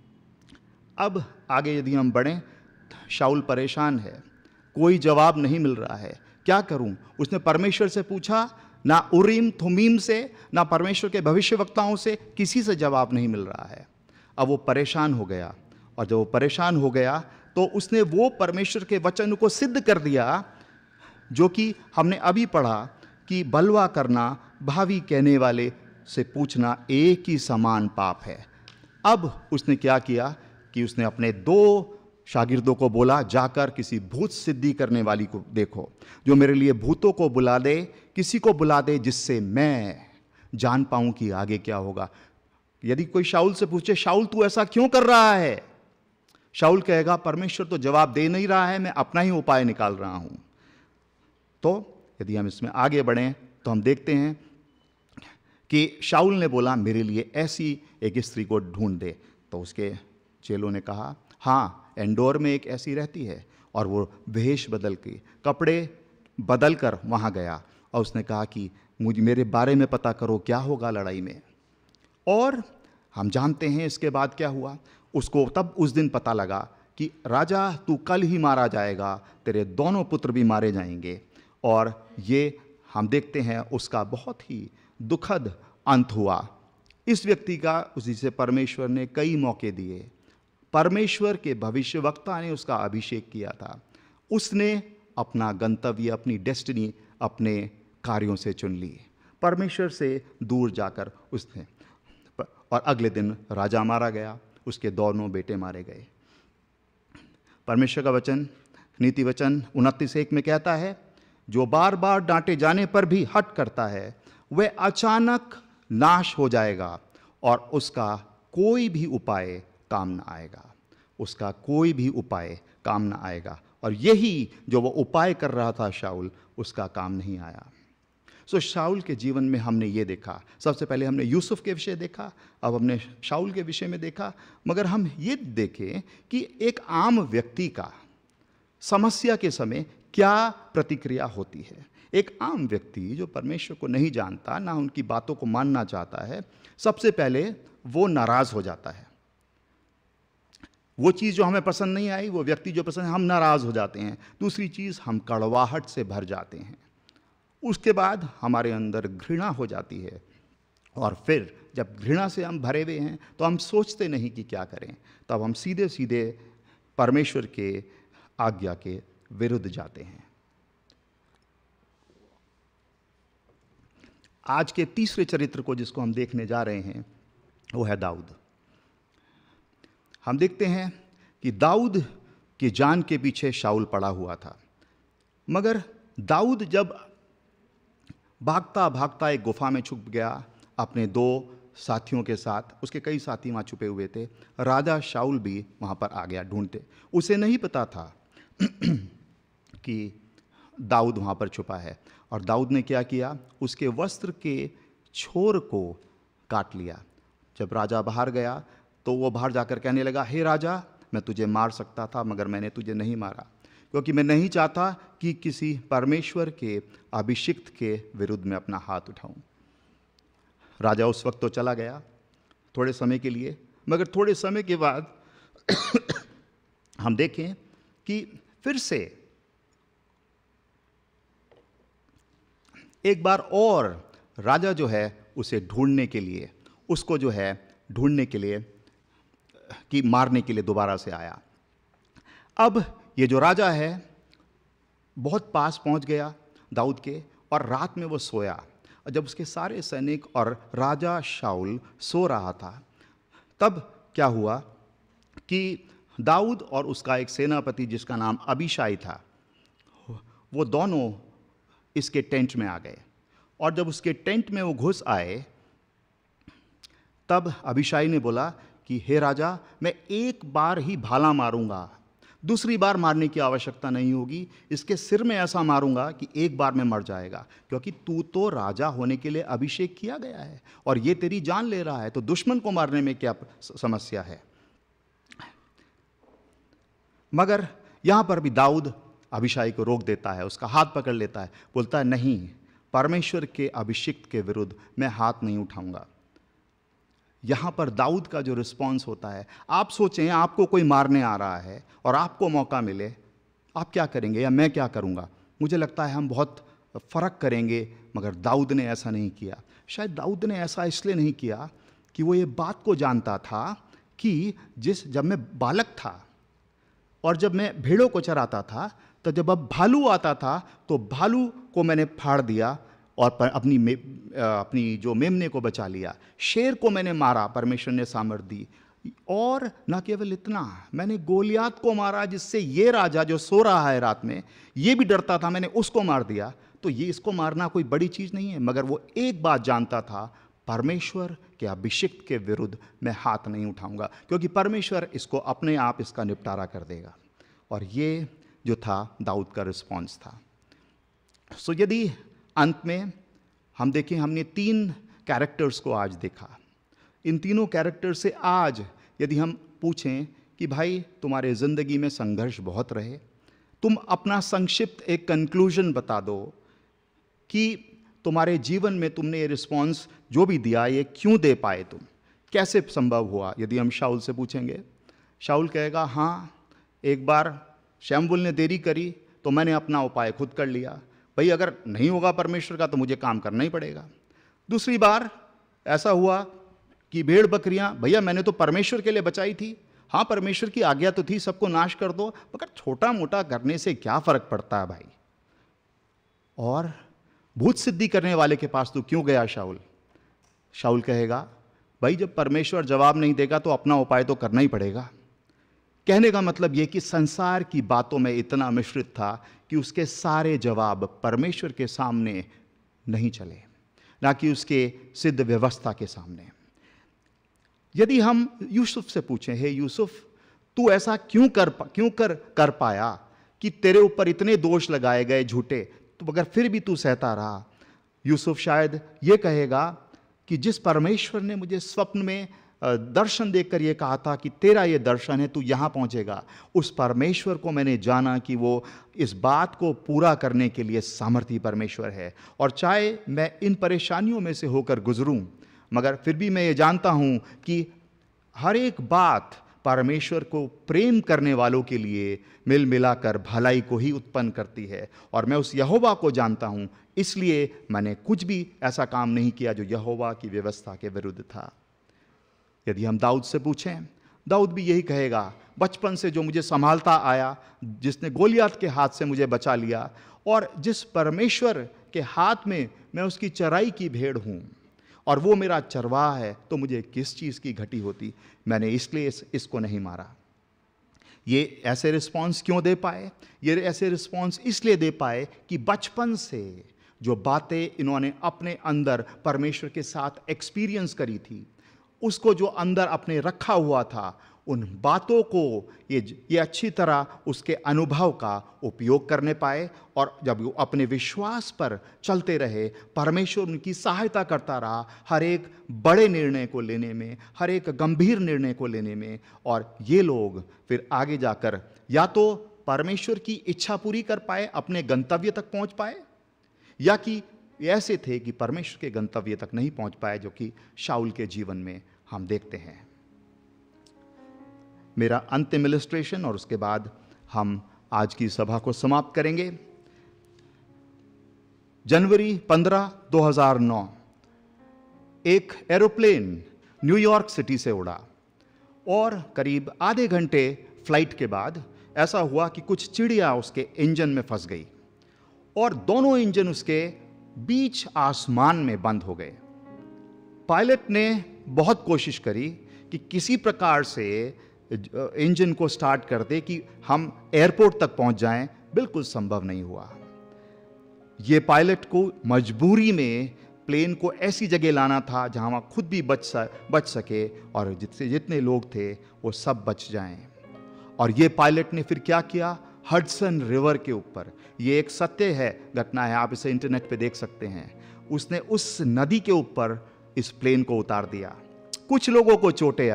अब आगे यदि हम बढ़ें, शाऊल परेशान है, कोई जवाब नहीं मिल रहा है, क्या करूं? उसने परमेश्वर से पूछा, ना उरीम थुमीम से, ना परमेश्वर के भविष्यवक्ताओं से, किसी से जवाब नहीं मिल रहा है। अब वो परेशान हो गया, और जब वो परेशान हो गया तो उसने वो परमेश्वर के वचन को सिद्ध कर दिया जो कि हमने अभी पढ़ा कि बलवा करना, भावी कहने वाले से पूछना एक ही समान पाप है। अब उसने क्या किया कि उसने अपने 2 शागिर्दों को बोला, जाकर किसी भूत सिद्धि करने वाली को देखो, जो मेरे लिए भूतों को बुला दे, किसी को बुला दे जिससे मैं जान पाऊं कि आगे क्या होगा। यदि कोई शाऊल से पूछे, शाऊल तू ऐसा क्यों कर रहा है, शाऊल कहेगा, परमेश्वर तो जवाब दे नहीं रहा है, मैं अपना ही उपाय निकाल रहा हूं। तो यदि हम इसमें आगे बढ़ें तो हम देखते हैं कि शाऊल ने बोला, मेरे लिए ऐसी एक स्त्री को ढूंढ दे। तो उसके चेलों ने कहा, हाँ, एंडोर में एक ऐसी रहती है। और वो वेश बदल के, कपड़े बदल कर वहाँ गया और उसने कहा कि मेरे बारे में पता करो, क्या होगा लड़ाई में। और हम जानते हैं इसके बाद क्या हुआ। उसको तब उस दिन पता लगा कि राजा तू कल ही मारा जाएगा, तेरे दोनों पुत्र भी मारे जाएंगे। और ये हम देखते हैं उसका बहुत ही दुखद अंत हुआ। इस व्यक्ति का, उसी से परमेश्वर ने कई मौके दिए, परमेश्वर के भविष्यवक्ता ने उसका अभिषेक किया था, उसने अपना गंतव्य, अपनी डेस्टिनी अपने कार्यों से चुन ली, परमेश्वर से दूर जाकर उसने। और अगले दिन राजा मारा गया, उसके दोनों बेटे मारे गए। परमेश्वर का वचन, नीति वचन 29:1 में कहता है, जो बार बार डांटे जाने पर भी हट करता है वह अचानक नाश हो जाएगा और उसका कोई भी उपाय काम ना आएगा, उसका कोई भी उपाय काम ना आएगा। और यही जो वो उपाय कर रहा था शाऊल, उसका काम नहीं आया। सो शाऊल के जीवन में हमने ये देखा, सबसे पहले हमने यूसुफ के विषय देखा, अब हमने शाऊल के विषय में देखा। मगर हम ये देखें कि एक आम व्यक्ति का समस्या के समय क्या प्रतिक्रिया होती है। एक आम व्यक्ति जो परमेश्वर को नहीं जानता, ना उनकी बातों को मानना चाहता है, सबसे पहले वो नाराज हो जाता है। वो चीज़ जो हमें पसंद नहीं आई, वो व्यक्ति जो पसंद है, हम नाराज हो जाते हैं। दूसरी चीज़, हम कड़वाहट से भर जाते हैं। उसके बाद हमारे अंदर घृणा हो जाती है, और फिर जब घृणा से हम भरे हुए हैं तो हम सोचते नहीं कि क्या करें, तब हम सीधे सीधे परमेश्वर के आज्ञा के विरुद्ध जाते हैं। आज के तीसरे चरित्र को जिसको हम देखने जा रहे हैं वो है दाऊद। हम देखते हैं कि दाऊद की जान के पीछे शाऊल पड़ा हुआ था, मगर दाऊद जब भागता भागता एक गुफा में छुप गया अपने 2 साथियों के साथ, उसके कई साथी वहाँ छुपे हुए थे, राजा शाऊल भी वहाँ पर आ गया ढूंढते। उसे नहीं पता था कि दाऊद वहाँ पर छुपा है, और दाऊद ने क्या किया, उसके वस्त्र के छोर को काट लिया। जब राजा बाहर गया तो वो बाहर जाकर कहने लगा, हे राजा, मैं तुझे मार सकता था मगर मैंने तुझे नहीं मारा, क्योंकि मैं नहीं चाहता कि किसी परमेश्वर के अभिषिक्त के विरुद्ध में अपना हाथ उठाऊं। राजा उस वक्त तो चला गया थोड़े समय के लिए, मगर थोड़े समय के बाद हम देखें कि फिर से एक बार और राजा जो है उसे ढूंढने के लिए, उसको जो है ढूंढने के लिए कि मारने के लिए दोबारा से आया। अब ये जो राजा है बहुत पास पहुंच गया दाऊद के, और रात में वो सोया। और जब उसके सारे सैनिक और राजा शाऊल सो रहा था, तब क्या हुआ कि दाऊद और उसका एक सेनापति जिसका नाम अबीशाई था, वो दोनों इसके टेंट में आ गए। और जब उसके टेंट में वो घुस आए, तब अबीशाई ने बोला कि हे राजा, मैं एक बार ही भाला मारूंगा, दूसरी बार मारने की आवश्यकता नहीं होगी, इसके सिर में ऐसा मारूंगा कि एक बार में मर जाएगा, क्योंकि तू तो राजा होने के लिए अभिषेक किया गया है और ये तेरी जान ले रहा है, तो दुश्मन को मारने में क्या समस्या है। मगर यहां पर भी दाऊद अभिषाई को रोक देता है, उसका हाथ पकड़ लेता है, बोलता है नहीं, परमेश्वर के अभिषिक्त के विरुद्ध मैं हाथ नहीं उठाऊंगा। यहां पर दाऊद का जो रिस्पॉन्स होता है, आप सोचें आपको कोई मारने आ रहा है और आपको मौका मिले, आप क्या करेंगे या मैं क्या करूंगा? मुझे लगता है हम बहुत फर्क करेंगे, मगर दाऊद ने ऐसा नहीं किया। शायद दाऊद ने ऐसा इसलिए नहीं किया कि वो ये बात को जानता था कि जब मैं बालक था और जब मैं भेड़ों को चराता था, तो जब अब भालू आता था तो भालू को मैंने फाड़ दिया और अपनी जो मेमने को बचा लिया। शेर को मैंने मारा, परमेश्वर ने सामर्थ दी। और न केवल इतना, मैंने गोलियात को मारा, जिससे ये राजा जो सो रहा है रात में, ये भी डरता था, मैंने उसको मार दिया। तो ये इसको मारना कोई बड़ी चीज़ नहीं है, मगर वो एक बात जानता था, परमेश्वर के अभिषिक्त के विरुद्ध मैं हाथ नहीं उठाऊंगा, क्योंकि परमेश्वर इसको अपने आप इसका निपटारा कर देगा। और ये जो था दाऊद का रिस्पॉन्स था। सो यदि अंत में हम देखें, हमने 3 कैरेक्टर्स को आज देखा। इन तीनों कैरेक्टर से आज यदि हम पूछें कि भाई तुम्हारे ज़िंदगी में संघर्ष बहुत रहे, तुम अपना संक्षिप्त एक कंक्लूजन बता दो कि तुम्हारे जीवन में तुमने ये रिस्पॉन्स जो भी दिया, ये क्यों दे पाए, तुम कैसे संभव हुआ। यदि हम शाऊल से पूछेंगे, शाऊल कहेगा हाँ, एक बार शमूएल ने देरी करी तो मैंने अपना उपाय खुद कर लिया, भाई अगर नहीं होगा परमेश्वर का तो मुझे काम करना ही पड़ेगा। दूसरी बार ऐसा हुआ कि भेड़ बकरियां, भैया मैंने तो परमेश्वर के लिए बचाई थी, हाँ परमेश्वर की आज्ञा तो थी सबको नाश कर दो, मगर छोटा मोटा करने से क्या फर्क पड़ता है भाई। और भूत सिद्धि करने वाले के पास तो क्यों गया शाऊल? शाऊल कहेगा भाई जब परमेश्वर जवाब नहीं देगा तो अपना उपाय तो करना ही पड़ेगा। कहने का मतलब यह कि संसार की बातों में इतना मिश्रित था कि उसके सारे जवाब परमेश्वर के सामने नहीं चले, ना कि उसके सिद्ध व्यवस्था के सामने। यदि हम यूसुफ से पूछें, हे यूसुफ तू ऐसा क्यों कर पाया कि तेरे ऊपर इतने दोष लगाए गए झूठे, तो मगर फिर भी तू सहता रहा। यूसुफ शायद ये कहेगा कि जिस परमेश्वर ने मुझे स्वप्न में दर्शन देखकर ये कहा था कि तेरा ये दर्शन है, तू यहाँ पहुँचेगा, उस परमेश्वर को मैंने जाना कि वो इस बात को पूरा करने के लिए सामर्थी परमेश्वर है। और चाहे मैं इन परेशानियों में से होकर गुजरूं, मगर फिर भी मैं ये जानता हूँ कि हर एक बात परमेश्वर को प्रेम करने वालों के लिए मिल मिलाकर भलाई को ही उत्पन्न करती है। और मैं उस यहोवा को जानता हूँ, इसलिए मैंने कुछ भी ऐसा काम नहीं किया जो यहोवा की व्यवस्था के विरुद्ध था। यदि हम दाऊद से पूछें, दाऊद भी यही कहेगा, बचपन से जो मुझे संभालता आया, जिसने गोलियात के हाथ से मुझे बचा लिया, और जिस परमेश्वर के हाथ में मैं उसकी चराई की भेड़ हूँ और वो मेरा चरवाहा है, तो मुझे किस चीज़ की घटी होती, मैंने इसलिए इसको नहीं मारा। ये ऐसे रिस्पॉन्स क्यों दे पाए? ये ऐसे रिस्पॉन्स इसलिए दे पाए कि बचपन से जो बातें इन्होंने अपने अंदर परमेश्वर के साथ एक्सपीरियंस करी थी, उसको जो अंदर अपने रखा हुआ था, उन बातों को ये अच्छी तरह उसके अनुभव का उपयोग करने पाए। और जब वो अपने विश्वास पर चलते रहे, परमेश्वर उनकी सहायता करता रहा हर एक बड़े निर्णय को लेने में, हर एक गंभीर निर्णय को लेने में। और ये लोग फिर आगे जाकर या तो परमेश्वर की इच्छा पूरी कर पाए, अपने गंतव्य तक पहुंच पाए, या कि ऐसे थे कि परमेश्वर के गंतव्य तक नहीं पहुंच पाए, जो कि शाऊल के जीवन में हम देखते हैं। मेरा अंतिम इलस्ट्रेशन और उसके बाद हम आज की सभा को समाप्त करेंगे। जनवरी 15, 2009 एक एरोप्लेन न्यूयॉर्क सिटी से उड़ा और करीब आधे घंटे फ्लाइट के बाद ऐसा हुआ कि कुछ चिड़िया उसके इंजन में फंस गई और दोनों इंजन उसके बीच आसमान में बंद हो गए। पायलट ने बहुत कोशिश करी कि किसी प्रकार से इंजन को स्टार्ट कर दे कि हम एयरपोर्ट तक पहुंच जाएं, बिल्कुल संभव नहीं हुआ। यह पायलट को मजबूरी में प्लेन को ऐसी जगह लाना था जहां वह खुद भी बच सके और जितने लोग थे वो सब बच जाएं। और ये पायलट ने फिर क्या किया, हडसन रिवर के ऊपर, ये एक सत्य है, घटना है, आप इसे इंटरनेट पे देख सकते हैं, उसने उस नदी के ऊपर इस प्लेन को उतार दिया। कुछ लोगों को चोटें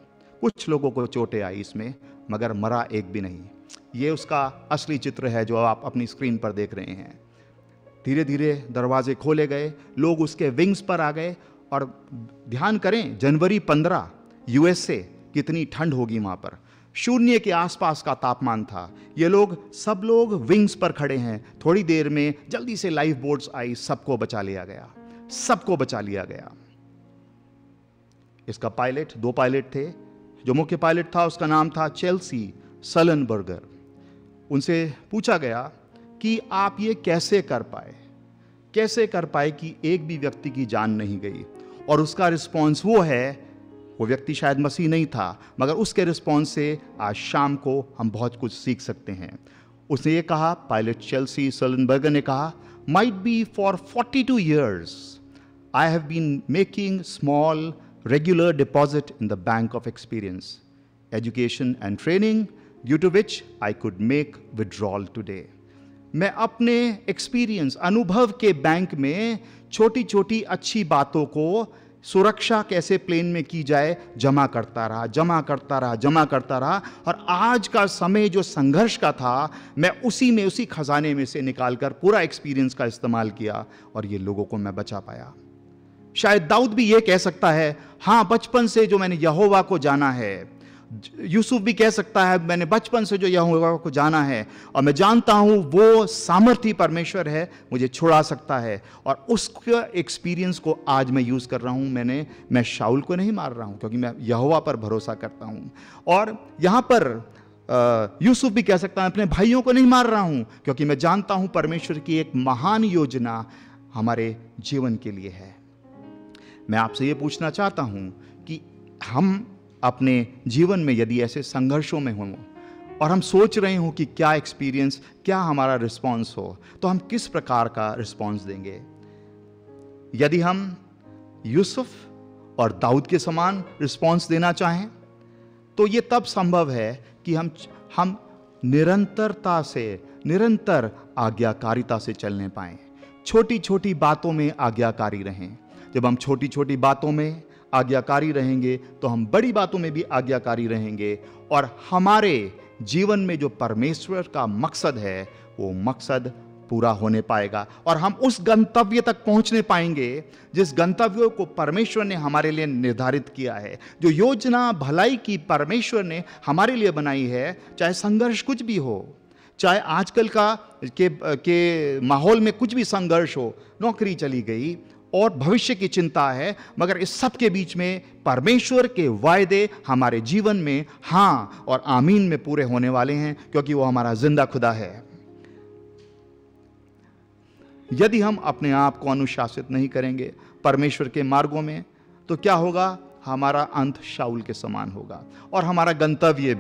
आई इसमें, मगर मरा एक भी नहीं। ये उसका असली चित्र है जो आप अपनी स्क्रीन पर देख रहे हैं। धीरे धीरे दरवाजे खोले गए, लोग उसके विंग्स पर आ गए, और ध्यान करें जनवरी 15 यूएसए, कितनी ठंड होगी वहां पर, 0 के आसपास का तापमान था। ये लोग सब लोग विंग्स पर खड़े हैं। थोड़ी देर में जल्दी से लाइफ बोट्स आई, सबको बचा लिया गया। इसका पायलट, 2 पायलट थे। जो मुख्य पायलट था उसका नाम था चेल्सी सलनबर्गर। उनसे पूछा गया कि आप ये कैसे कर पाए कि एक भी व्यक्ति की जान नहीं गई। और उसका रिस्पॉन्स वो व्यक्ति शायद मसीह नहीं था, मगर उसके रिस्पॉन्स से आज शाम को हम बहुत कुछ सीख सकते हैं। उसने ये कहा, पायलट चेल्सी सलनबर्गर ने कहा, might be for 42 years I have been making small regular deposit in the bank of experience, education and training, due to which I could make withdrawal today. मैं अपने एक्सपीरियंस, अनुभव के bank में छोटी छोटी अच्छी बातों को, सुरक्षा कैसे प्लेन में की जाए, जमा करता रहा। और आज का समय जो संघर्ष का था, मैं उसी खजाने में से निकालकर पूरा एक्सपीरियंस का इस्तेमाल किया, और ये लोगों को मैं बचा पाया। शायद दाऊद भी ये कह सकता है, हाँ, बचपन से जो मैंने यहोवा को जाना है। यूसुफ भी कह सकता है, मैंने बचपन से जो यहोवा को जाना है, और मैं जानता हूं वो सामर्थी परमेश्वर है, मुझे छुड़ा सकता है। और उसके एक्सपीरियंस को आज मैं यूज कर रहा हूं। मैं शाऊल को नहीं मार रहा हूं, क्योंकि मैं यहोवा पर भरोसा करता हूं। और यहां पर यूसुफ भी कह सकता है, अपने भाइयों को नहीं मार रहा हूं, क्योंकि मैं जानता हूं परमेश्वर की एक महान योजना हमारे जीवन के लिए है। मैं आपसे ये पूछना चाहता हूं कि हम अपने जीवन में यदि ऐसे संघर्षों में हों, और हम सोच रहे हो कि क्या एक्सपीरियंस, क्या हमारा रिस्पॉन्स हो, तो हम किस प्रकार का रिस्पॉन्स देंगे? यदि हम यूसुफ और दाऊद के समान रिस्पॉन्स देना चाहें, तो ये तब संभव है कि हम निरंतर आज्ञाकारिता से चलने पाएं। छोटी छोटी बातों में आज्ञाकारी रहें। जब हम छोटी छोटी बातों में आज्ञाकारी रहेंगे, तो हम बड़ी बातों में भी आज्ञाकारी रहेंगे, और हमारे जीवन में जो परमेश्वर का मकसद है, वो मकसद पूरा होने पाएगा, और हम उस गंतव्य तक पहुंचने पाएंगे जिस गंतव्य को परमेश्वर ने हमारे लिए निर्धारित किया है। जो योजना भलाई की परमेश्वर ने हमारे लिए बनाई है, चाहे संघर्ष कुछ भी हो, चाहे आजकल के माहौल में कुछ भी संघर्ष हो, नौकरी चली गई और भविष्य की चिंता है, मगर इस सब के बीच में परमेश्वर के वायदे हमारे जीवन में हाँ और आमीन में पूरे होने वाले हैं, क्योंकि वो हमारा जिंदा खुदा है। यदि हम अपने आप को अनुशासित नहीं करेंगे परमेश्वर के मार्गों में, तो क्या होगा? हमारा अंत शाऊल के समान होगा, और हमारा गंतव्य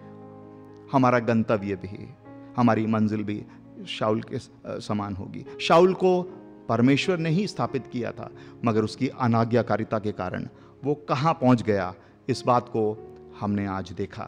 भी, हमारी मंजिल भी शाऊल के समान होगी। शाऊल को परमेश्वर ने ही स्थापित किया था, मगर उसकी अनाज्ञाकारिता के कारण वो कहां पहुंच गया, इस बात को हमने आज देखा।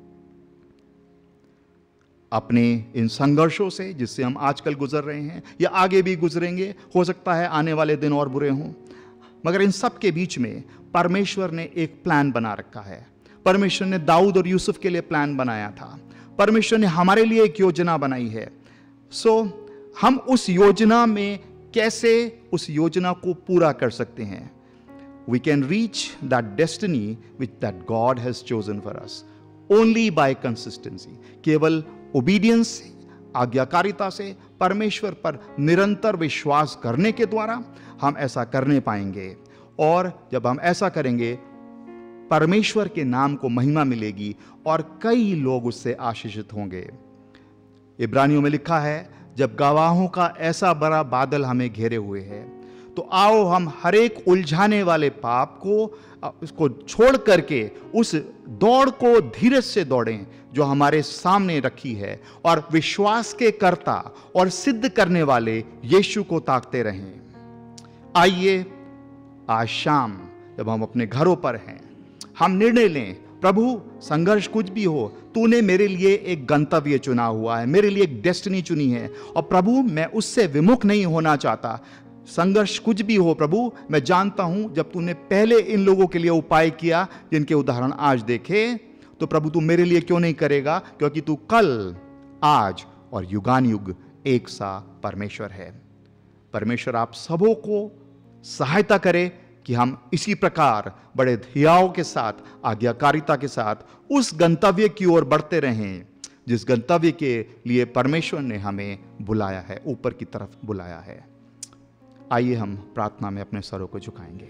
अपने इन संघर्षों से जिससे हम आजकल गुजर रहे हैं या आगे भी गुजरेंगे, हो सकता है आने वाले दिन और बुरे हों, मगर इन सब के बीच में परमेश्वर ने एक प्लान बना रखा है। परमेश्वर ने दाऊद और यूसुफ के लिए प्लान बनाया था। परमेश्वर ने हमारे लिए एक योजना बनाई है। हम उस योजना में कैसे उस योजना को पूरा कर सकते हैं? We can reach that destiny which that God has chosen for us only by consistency. केवल obedience से, आज्ञाकारिता से, परमेश्वर पर निरंतर विश्वास करने के द्वारा हम ऐसा करने पाएंगे। और जब हम ऐसा करेंगे, परमेश्वर के नाम को महिमा मिलेगी और कई लोग उससे आशीषित होंगे। इब्रानियों में लिखा है, जब गवाहों का ऐसा बड़ा बादल हमें घेरे हुए है, तो आओ हम हर एक उलझाने वाले पाप को उसको छोड़ करके उस दौड़ को धीरज से दौड़ें जो हमारे सामने रखी है, और विश्वास के कर्ता और सिद्ध करने वाले यीशु को ताकते रहें। आइए आज शाम जब हम अपने घरों पर हैं, हम निर्णय लें प्रभु संघर्ष कुछ भी हो, तूने मेरे लिए एक गंतव्य चुना हुआ है, मेरे लिए एक डेस्टिनी चुनी है, और प्रभु मैं उससे विमुख नहीं होना चाहता। संघर्ष कुछ भी हो प्रभु, मैं जानता हूं जब तूने पहले इन लोगों के लिए उपाय किया जिनके उदाहरण आज देखे, तो प्रभु तू मेरे लिए क्यों नहीं करेगा, क्योंकि तू कल, आज और युगान युग एक सा परमेश्वर है। परमेश्वर आप सबों को सहायता करे कि हम इसी प्रकार बड़े धियाव के साथ, आज्ञाकारिता के साथ उस गंतव्य की ओर बढ़ते रहें जिस गंतव्य के लिए परमेश्वर ने हमें बुलाया है, ऊपर की तरफ बुलाया है। आइए हम प्रार्थना में अपने सरों को झुकाएंगे।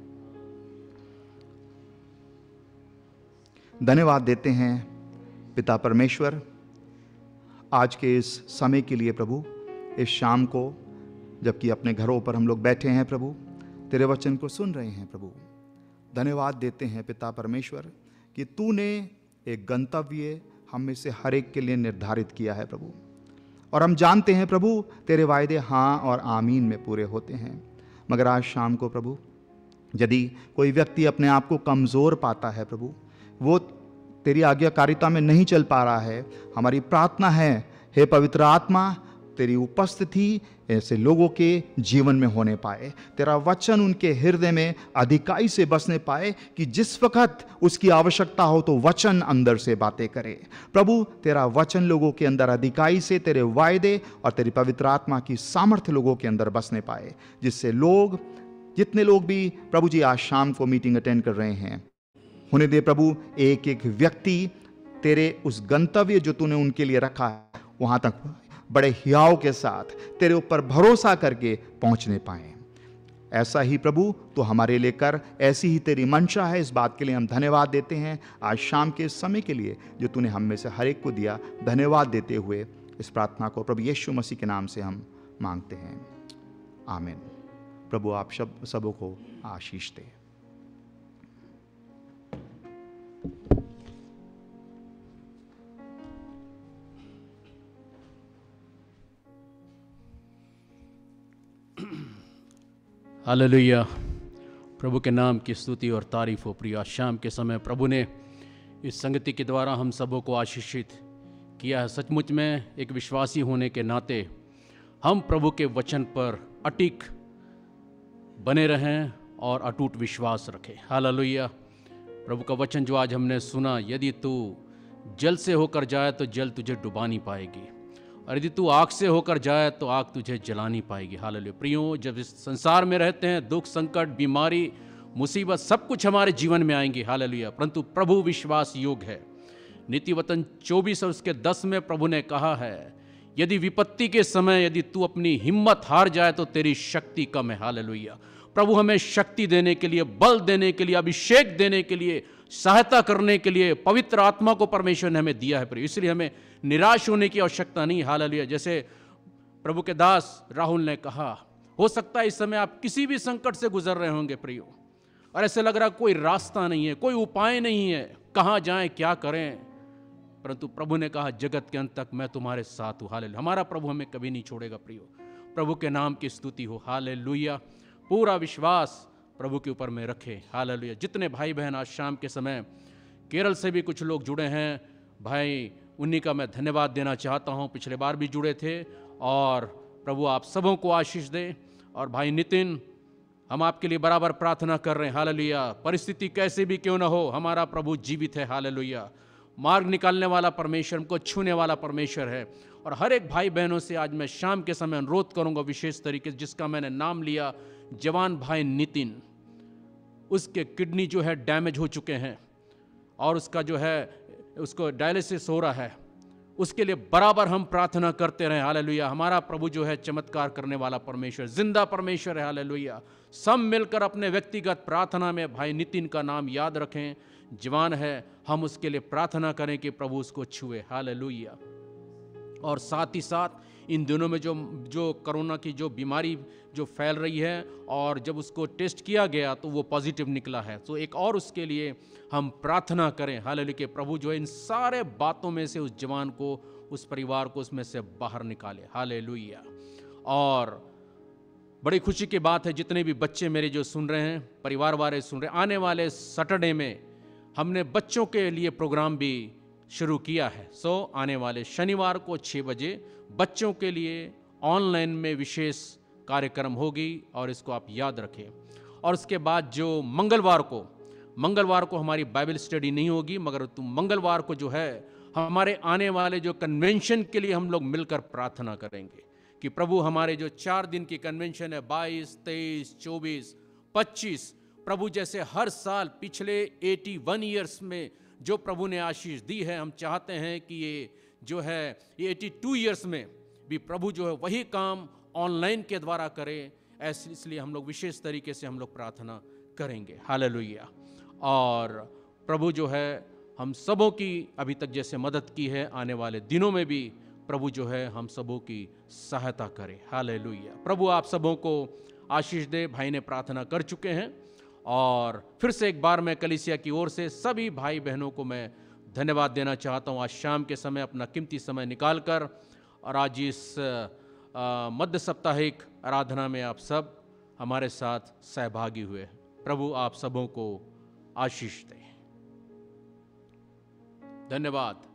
धन्यवाद देते हैं पिता परमेश्वर आज के इस समय के लिए प्रभु, इस शाम को जबकि अपने घरों पर हम लोग बैठे हैं प्रभु, तेरे वचन को सुन रहे हैं प्रभु। धन्यवाद देते हैं पिता परमेश्वर कि तूने एक गंतव्य हम में से हर एक के लिए निर्धारित किया है प्रभु, और हम जानते हैं प्रभु तेरे वायदे हाँ और आमीन में पूरे होते हैं। मगर आज शाम को प्रभु यदि कोई व्यक्ति अपने आप को कमज़ोर पाता है प्रभु, वो तेरी आज्ञाकारिता में नहीं चल पा रहा है, हमारी प्रार्थना है हे पवित्र आत्मा तेरी उपस्थिति ऐसे लोगों के जीवन में होने पाए, तेरा वचन उनके हृदय में अधिकाई से बसने पाए कि जिस वक्त उसकी आवश्यकता हो तो वचन अंदर से बातें करे। प्रभु तेरा वचन लोगों के अंदर अधिकाई से, तेरे वायदे और तेरी पवित्र आत्मा की सामर्थ्य लोगों के अंदर बसने पाए, जिससे लोग, जितने लोग भी प्रभु जी आज शाम को मीटिंग अटेंड कर रहे हैं, होने दे प्रभु एक एक व्यक्ति तेरे उस गंतव्य जो तूने उनके लिए रखा है वहां तक बड़े हियाव के साथ तेरे ऊपर भरोसा करके पहुंचने पाए। ऐसा ही प्रभु तो हमारे लिए कर, ऐसी ही तेरी मंशा है। इस बात के लिए हम धन्यवाद देते हैं आज शाम के समय के लिए जो तूने हम में से हर एक को दिया। धन्यवाद देते हुए इस प्रार्थना को प्रभु यीशु मसीह के नाम से हम मांगते हैं, आमीन। प्रभु आप सबों को आशीष दे। हालेलुया। प्रभु के नाम की स्तुति और तारीफ हो। प्रिय, शाम के समय प्रभु ने इस संगति के द्वारा हम सबों को आशीषित किया है। सचमुच में एक विश्वासी होने के नाते हम प्रभु के वचन पर अटिक बने रहें और अटूट विश्वास रखें। हालेलुया। प्रभु का वचन जो आज हमने सुना, यदि तू जल से होकर जाए तो जल तुझे डुबा नहीं पाएगी, और यदि तू आग से होकर जाए तो आग तुझे जला नहीं पाएगी। हालेलुया। प्रियो, जब इस संसार में रहते हैं दुख, संकट, बीमारी, मुसीबत सब कुछ हमारे जीवन में आएंगी। हालेलुया। परंतु प्रभु विश्वास योग्य है। नीति वचन 24 और उसके 10 में प्रभु ने कहा है, यदि विपत्ति के समय यदि तू अपनी हिम्मत हार जाए तो तेरी शक्ति कम है। हालेलुया। प्रभु हमें शक्ति देने के लिए, बल देने के लिए, अभिषेक देने के लिए, सहायता करने के लिए पवित्र आत्मा को परमेश्वर ने हमें दिया है। इसलिए हमें निराश होने की आवश्यकता नहीं। हालेलुया। जैसे प्रभु के दास राहुल ने कहा, हो सकता है इस समय आप किसी भी संकट से गुजर रहे होंगे प्रियो, और ऐसे लग रहा कोई रास्ता नहीं है, कोई उपाय नहीं है, कहाँ जाएं, क्या करें। परंतु प्रभु ने कहा, जगत के अंत तक मैं तुम्हारे साथ हूँ। हालेलुया। हमारा प्रभु हमें कभी नहीं छोड़ेगा प्रियो। प्रभु के नाम की स्तुति हो। हालेलुया। पूरा विश्वास प्रभु के ऊपर में रखे। हालेलुया। जितने भाई बहन आज शाम के समय केरल से भी कुछ लोग जुड़े हैं, भाई उन्हीं का मैं धन्यवाद देना चाहता हूं। पिछले बार भी जुड़े थे, और प्रभु आप सबों को आशीष दे। और भाई नितिन, हम आपके लिए बराबर प्रार्थना कर रहे हैं। हालेलुया। परिस्थिति कैसे भी क्यों ना हो, हमारा प्रभु जीवित है। हालेलुया। मार्ग निकालने वाला परमेश्वर, हमको छूने वाला परमेश्वर है। और हर एक भाई बहनों से आज मैं शाम के समय अनुरोध करूंगा विशेष तरीके से, जिसका मैंने नाम लिया, जवान भाई नितिन, उसके किडनी जो है डैमेज हो चुके हैं और उसका जो है उसको डायलिसिस हो रहा है, उसके लिए बराबर हम प्रार्थना करते रहें। हालेलुया। हमारा प्रभु जो है चमत्कार करने वाला परमेश्वर, जिंदा परमेश्वर है। हालेलुया। सब मिलकर अपने व्यक्तिगत प्रार्थना में भाई नितिन का नाम याद रखें। जवान है, हम उसके लिए प्रार्थना करें कि प्रभु उसको छुए। हालेलुया। और साथ ही साथ इन दिनों में जो कोरोना की जो बीमारी जो फैल रही है, और जब उसको टेस्ट किया गया तो वो पॉजिटिव निकला है, तो एक और उसके लिए हम प्रार्थना करें। हालेलुया। कि प्रभु जो है इन सारे बातों में से उस जवान को, उस परिवार को उसमें से बाहर निकाले। हालेलुया। और बड़ी खुशी की बात है, जितने भी बच्चे मेरे जो सुन रहे हैं, परिवार वाले सुन रहे हैं, आने वाले सैटरडे में हमने बच्चों के लिए प्रोग्राम भी शुरू किया है। आने वाले शनिवार को 6 बजे बच्चों के लिए ऑनलाइन में विशेष कार्यक्रम होगी और इसको आप याद रखें। और उसके बाद जो मंगलवार को हमारी बाइबल स्टडी नहीं होगी, मगर मंगलवार को जो है हमारे आने वाले जो कन्वेंशन के लिए हम लोग मिलकर प्रार्थना करेंगे कि प्रभु हमारे जो 4 दिन की कन्वेंशन है 22, 23, 24, 25, प्रभु जैसे हर साल पिछले 81 ईयर्स में जो प्रभु ने आशीष दी है, हम चाहते हैं कि ये जो है ये 82 ईयर्स में भी प्रभु जो है वही काम ऑनलाइन के द्वारा करे। ऐसे इसलिए हम लोग विशेष तरीके से हम लोग प्रार्थना करेंगे। हालेलुया। और प्रभु जो है हम सबों की अभी तक जैसे मदद की है, आने वाले दिनों में भी प्रभु जो है हम सबों की सहायता करे। हालेलुया। प्रभु आप सबों को आशीष दे। भाई ने प्रार्थना कर चुके हैं और फिर से एक बार मैं कलीसिया की ओर से सभी भाई बहनों को मैं धन्यवाद देना चाहता हूँ। आज शाम के समय अपना कीमती समय निकालकर और आज इस मध्य साप्ताहिक आराधना में आप सब हमारे साथ सहभागी हुए। प्रभु आप सबों को आशीष दे। धन्यवाद।